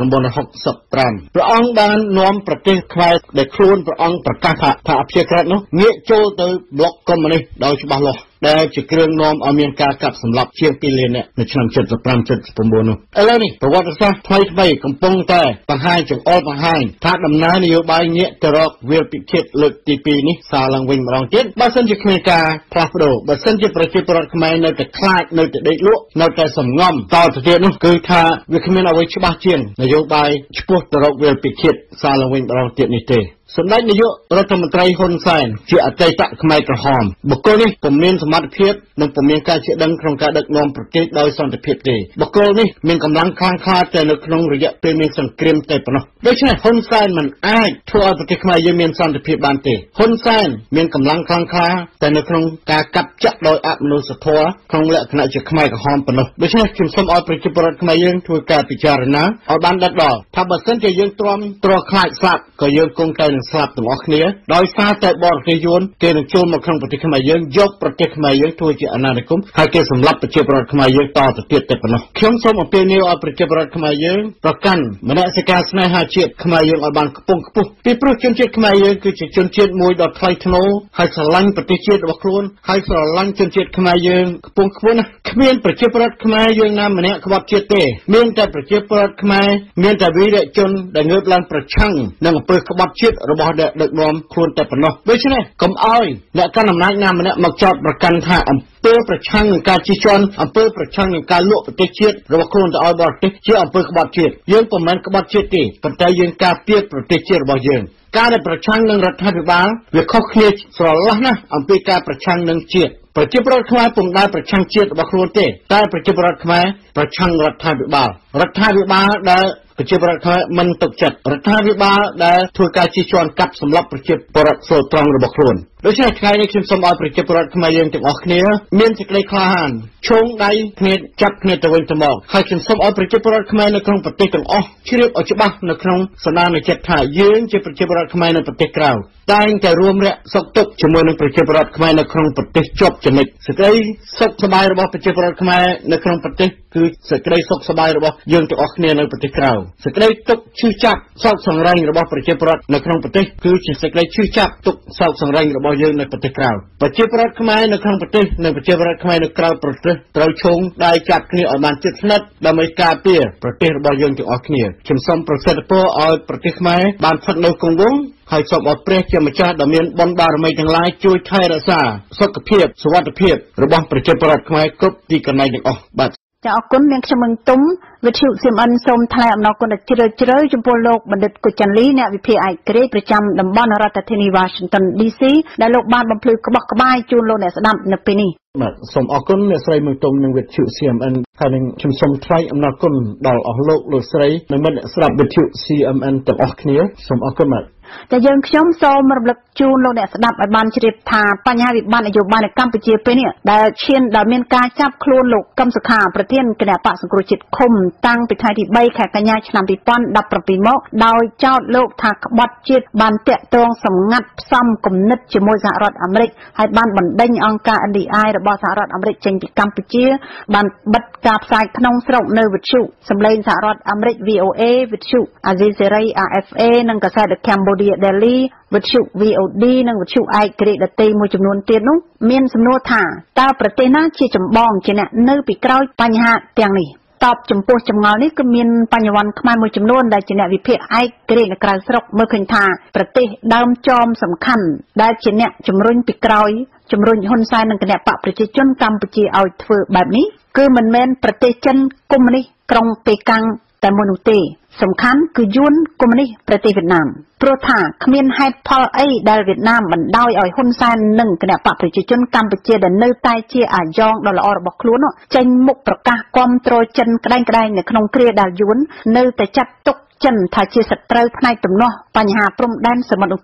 1965ព្រះអង្គបាននាំប្រទេសខ្មែរដែលខ្លួនព្រះអង្គប្រកាសថាអព្យាក្រឹតនោះងាកចូលទៅប្លុកកុម្មុយនីសដោយច្បាស់លាស់ដែលជាគ្រឿងនាំឲ្យមានការកាប់សម្លាប់ជាង2លាននាក់នៅឆ្នាំ75-79នោះឥឡូវនេះប្រវត្តិសាស្ត្រថ្មីកំពុងតែបង្ហាញចង្អុលបង្ហាញថាដំណើរនយោបាយងាកទៅរកវាលពិឃាតលើកទី2នេះសារឡើងវិញម្ដងទៀតបើសិនជាគ្មានការផ្លាស់ប្ដូរបើសិនជាប្រជាពលរដ្ឋខ្មែរនៅតែខ្លាចនៅតែដេកលក់នៅតែសំងំតទៅទៀតនោះគឺថាវាគ្មានអ្វីច្បាស់ជាងនយោបាយឆ្ពោះទៅរកវាលពិឃាតសារឡើងវិញម្ដងទៀតនេះទេសម្ដេចនាយករដ្ឋមន្ត្រីហ៊ុនសែនជាអតីតខ្មែរក្រហមបុគ្គលនេះពុំមានសមត្ថភាពនិងពុំមានការជឿដឹងក្នុងការដឹកនាំប្រទេសដោយសន្តិភាពទេបុគ្គលនេះមានកម្លាំងខ្លាំងក្លាតែនៅក្នុងរយៈពេលមានសង្គ្រាមតែប៉ុណ្ណោះដូច្នេះហ៊ុនសែនមិនអាចធ្វើឲ្យប្រទេសខ្មែរយើងមានសន្តិភាពបានទេហ៊ុនសែនមានកម្លាំងខ្លាំងក្លាតែនៅក្នុងការកាប់ចាក់ដោយអមនុស្សធម៌ក្នុងលក្ខណៈជាខ្មែរក្រហមប៉ុណ្ណោះដូច្នេះខ្ញុំសូមឲ្យប្រជាពលរដ្ឋខ្មែរយើងធ្វើការពិចារណាឲ្យបានដិតដល់ថាបើសិនជាយើងទ្រាំទ្រខ្លាចស្លាប់ក៏យើងគង់តែស្លាប់ទាំងអស់គ្នាដោយសារតែបរទេសយួនគេនឹងចូលមកក្នុងប្រទេសខ្មែរយើងយកប្រទេសខ្មែរយើងធ្វើជាអាណានិគមហើយគេសម្លាប់ប្រជាពលរដ្ឋខ្មែរយើងតទៅទៀតតែប៉ុណ្ណោះខ្ញុំសូមអំពាវនាវឲ្យប្រជាពលរដ្ឋខ្មែរយើងប្រកាន់មនសិការស្នេហាជាតិខ្មែរយើងឲ្យបានខ្ពង់ខ្ពស់ពីព្រោះជនជាតិខ្មែរយើងគឺជាជនជាតិមួយដ៏ថ្លៃថ្នូរហើយស្រឡាញ់ប្រទេសជាតិរបស់ខ្លួនហើយស្រឡាញ់ជនជាតិខ្មែរយើងខ្ពង់ខ្ពស់ណាស់គ្មានប្រជាពលរដ្ឋខ្មែរយើងណាម្នាក់ក្បត់ជាតិទេមានតែប្រជាពលរដ្ឋខ្មែរមានតែវីរៈជនដែលងើបឡើងប្រឆាំងនឹងអំពើក្បត់ជាតិរបស់ដឹកនាំខ្លួនតែប៉ុណ្ណោះដូច្នេះកុំឲ្យអ្នកកាន់អំណាចណាម្នាក់មកចោទប្រកាន់ថាអំពើប្រឆាំងនឹងការជិះជាន់អំពើប្រឆាំងនឹងការលក់ប្រទេសជាតិរបស់ខ្លួនទៅឲ្យបរទេសជាអំពើក្បត់ជាតិយើងពុំមែនក្បត់ជាតិទេប៉ុន្តែយើងការពារប្រទេសជាតិរបស់យើងការដែលប្រឆាំងនឹងរដ្ឋាភិបាលវាខុសគ្នាស្រឡះណាស់អំពីការប្រឆាំងនឹងជាតិប្រជាពលរដ្ឋខ្មែរពុំដែលប្រឆាំងជាតិរបស់ខ្លួនទេតែប្រជាពលរដ្ឋខ្មែរប្រឆាំងរដ្ឋាភិបាលដែលប្រជាពលរដ្ឋខ្មែរមិនទុកចិត្តរដ្ឋាភិបាលដែលធ្វើការជិះជាន់កាប់សម្លាប់ប្រជាពលរដ្ឋស្លូតត្រង់របស់ខ្លួនដូច្នេះថ្ងៃនេះខ្ញុំសូមឲ្យប្រជាពលរដ្ឋខ្មែរយើងទាំងអស់គ្នាមានសេចក្តីក្លាហានឈោងដៃគ្នាចាប់គ្នាទៅវិញទៅមកហើយខ្ញុំសូមឲ្យប្រជាពលរដ្ឋខ្មែរនៅក្នុងប្រទេសទាំងអស់ជ្រាបឲ្យច្បាស់នៅក្នុងសន្តានចិត្តថាយើងជាប្រជាពលរដ្ឋខ្មែរនៅប្រទេសក្រៅតែងតែរួមរកសុខទុក្ខជាមួយនឹងប្រជាពលរដ្ឋខ្មែរនៅក្នុងប្រទេសជាប់ចំណិចសេចក្តីសុខសប្បាយរបស់ប្រជាពលរដ្ឋខ្មែរនៅក្នុងប្រទេសគឺសេចក្តីសុខសប្បាយរបស់យើងទាំងអស់គ្នានៅប្រទេសក្រៅសេចក្តីទុក្ខឈឺចាប់សោកសង្រេងរបស់ប្រជាពលរដ្ឋនៅក្នុងប្រទេសគឺជាសេចក្តីឈឺចាប់ទុក្ខសោកសង្រេងរបស់យើងនៅប្រទេសក្រៅប្រជាពលរដ្ឋខ្មែរនៅក្នុងប្រទេសនិងប្រជាពលរដ្ឋខ្មែរនៅក្រៅប្រទេសត្រូវឈោងដៃចាប់គ្នាឲ្យបានជិតស្និទ្ធដើម្បីការពារប្រទេសរបស់យើងទាំងអស់គ្នាខ្ញុំសូមប្រសិទ្ធពរឲ្យប្រទេសខ្មែរបានស្ថិតនៅគង់វង្សហើយសូមឲ្យព្រះជាម្ចាស់ដ៏មានបុណ្យបារមីទាំងឡាយជួយថែរក្សាសុខភាពសុវត្ថិភាពរបស់ប្រជាពលរដ្ឋខ្មែរគ្រប់ទីកន្លែងទាំងអស់បាទចាអរគុណនាងខ្ញុំមឹងទុំវិទ្យុសៀមអិនសូមថ្លែងអំណរគុណដ៏ជ្រាលជ្រៅចំពោះលោកបណ្ឌិតកុចចាន់លីអ្នកវិភាគឯករាជ្យប្រចាំតំបន់រដ្ឋធានី Washington DC ដែលលោកបានបំភ្លឺក្បោះក្បាយជូនលោកអ្នកស្ដាប់នៅពេលនេះបាទសូមអរគុណអ្នកស្រីមឹងទុំនិងវិទ្យុ CMN ហើយនឹងខ្ញុំសូមថ្លែងអំណរគុណដល់អស់លោកស្រីនិងមិត្តស្ដាប់វិទ្យុ CMN ទាំងអស់គ្នាសូមអរគុណបាទតែយើងខ្ញុំសូមរំលឹកជូនលោកអ្នកស្ដាប់ឲ្យបានជ្រាបថាបញ្ហាវិបត្តិនយោបាយនៅកម្ពុជាពេលនេះដែលឈានដល់មានការចាប់ខ្លួនលោកកឹមសុខាប្រធានគណៈបក្សសង្គ្រោះជាតិឃុំតាំងពីថ្ងៃទី3ខែកញ្ញាឆ្នាំ2017មកដោយចោទលោកថាក្បត់ជាតិបានតាក់ទងសម្ងាត់ផ្សំគំនិតជាមួយសហរដ្ឋអាមេរិកហើយបានបណ្ដេញអង្គការ NDI របស់សហរដ្ឋអាមេរិកចេញពីកម្ពុជាបានបិទការផ្សាយក្នុងស្រុកនៅវិទ្យុសម្លេងសហរដ្ឋអាមេរិក VOA វិទ្យុអាស៊ីសេរី RFA និងកាសែត Cambodia Daily វិទ្យុ VOD និងវិទ្យុឯករាជ្យដទៃមួយចំនួនទៀតនោះមានសំណួរថាតើប្រទេសណាជាចម្បងជាអ្នកនៅពីក្រោយបញ្ហាទាំងនេះតបចំពោះចម្ងល់នេះគឺមានបញ្ញវន្តខ្មែរមួយចំនួនដែលជាអ្នកវិភាគឯករាជ្យនៅក្រៅស្រុកមើលឃើញថាប្រទេសដើមចមសំខាន់ដែលជាអ្នកជំរុញពីក្រោយជំរុញហ៊ុនសែននិងគណៈបកប្រជាជនកម្ពុជាឲ្យធ្វើបែបនេះគឺមិនមែនប្រទេសចិនកុម្មុយនីសក្រុងប៉េកាំងតែមួយនោះទេសំខាន់គឺយួនកុម្មុយនីសប្រទេសវៀតណាមព្រោះថាគ្មានហេតុផលអីដែលវៀតណាមបណ្ដោយឲ្យហ៊ុនសែននិងគណៈបកប្រជាជនកម្ពុជាដែលនៅតែជាអាយ៉ងដ៏ល្អរបស់ខ្លួនចេញមុខប្រកាសគាំទ្រចិនក្តែងៗនៅក្នុងគ្រាដែលយួននៅតែចាត់ទុកចិនថាជាសត្រូវផ្នែកទំនាស់បញ្ហាព្រំដែនសមុទ្រនោះទេ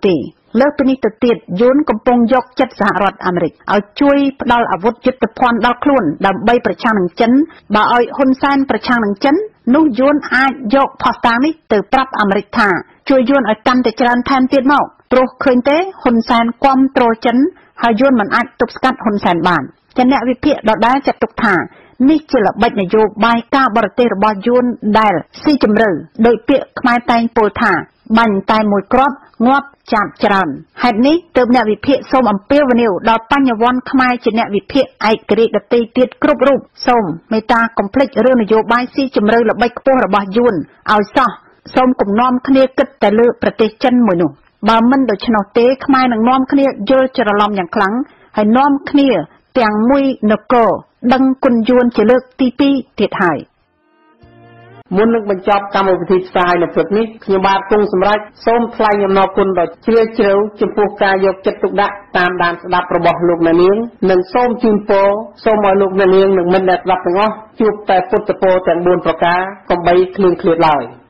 លើសពីនេះទៅទៀតយួនកំពុងយកចិត្តសហរដ្ឋអាមេរិកឲ្យជួយផ្ដល់អាវុធយុទ្ធភ័ណ្ឌដល់ខ្លួនដើម្បីប្រឆាំងនឹងចិនបើឲ្យហ៊ុនសែនប្រឆាំងនឹងចិននោះយួនអាចយកផុសតាងនេះទៅប្រាប់អាមេរិកថាជួយយួនឲ្យកាន់តែច្រើនថែមទៀតមកព្រោះឃើញទេហ៊ុនសែនគាំទ្រចិនហើយយួនមិនអាចទប់ស្កាត់ហ៊ុនសែនបានតែអ្នកវិភាគដដែលចាត់ទុកថានេះជាល្បិចនយោបាយការបរទេសរបស់យួនដែលស៊ីជម្រៅដោយពាក្យខ្មែរតែងពោលថាបាញ់តែមួយគ្រាប់ងាប់ចាបច្រើនហេតុនេះទើបអ្នកវិភាគសូមអំពាវនាវដល់បញ្ញវន្តខ្មែរជាអ្នកវិភាគឯករាជ្យដទៃទៀតគ្រប់រូបសូមមេត្តាកុំភ្លេចរឿងនយោបាយស៊ីជម្រៅល្បិចខ្ពស់របស់យួនឲ្យសោះសូមគំនុំគ្នាគិតតែលើប្រទេសចិនមួយនោះបើមិនដូច្នោះទេខ្មែរនឹងនាំគ្នាយល់ច្រឡំយ៉ាងខ្លាំងហើយនាំគ្នាទាំងមួយនគរដឹងគុណយួនជាលើកទី2ទៀតហើយមុននឹងបញ្ចប់កម្មវិធីផ្សាយនៅព្រឹកនេះខ្ញុំបាទគង់សម្រាប់សូមថ្លែងអំណរគុណដល់ជ្រាលជ្រៅចំពោះការយកចិត្តទុកដាក់តាមដានស្ដាប់របស់លោកអ្នកនាងនិងសូមជូនពរសូមឲ្យលោកអ្នកនាងនិងមិត្តអ្នកស្ដាប់ទាំងអស់ជួបតែពុទ្ធពរទាំង4ប្រការកុំបីឃ្លៀងឃ្លាតឡើយ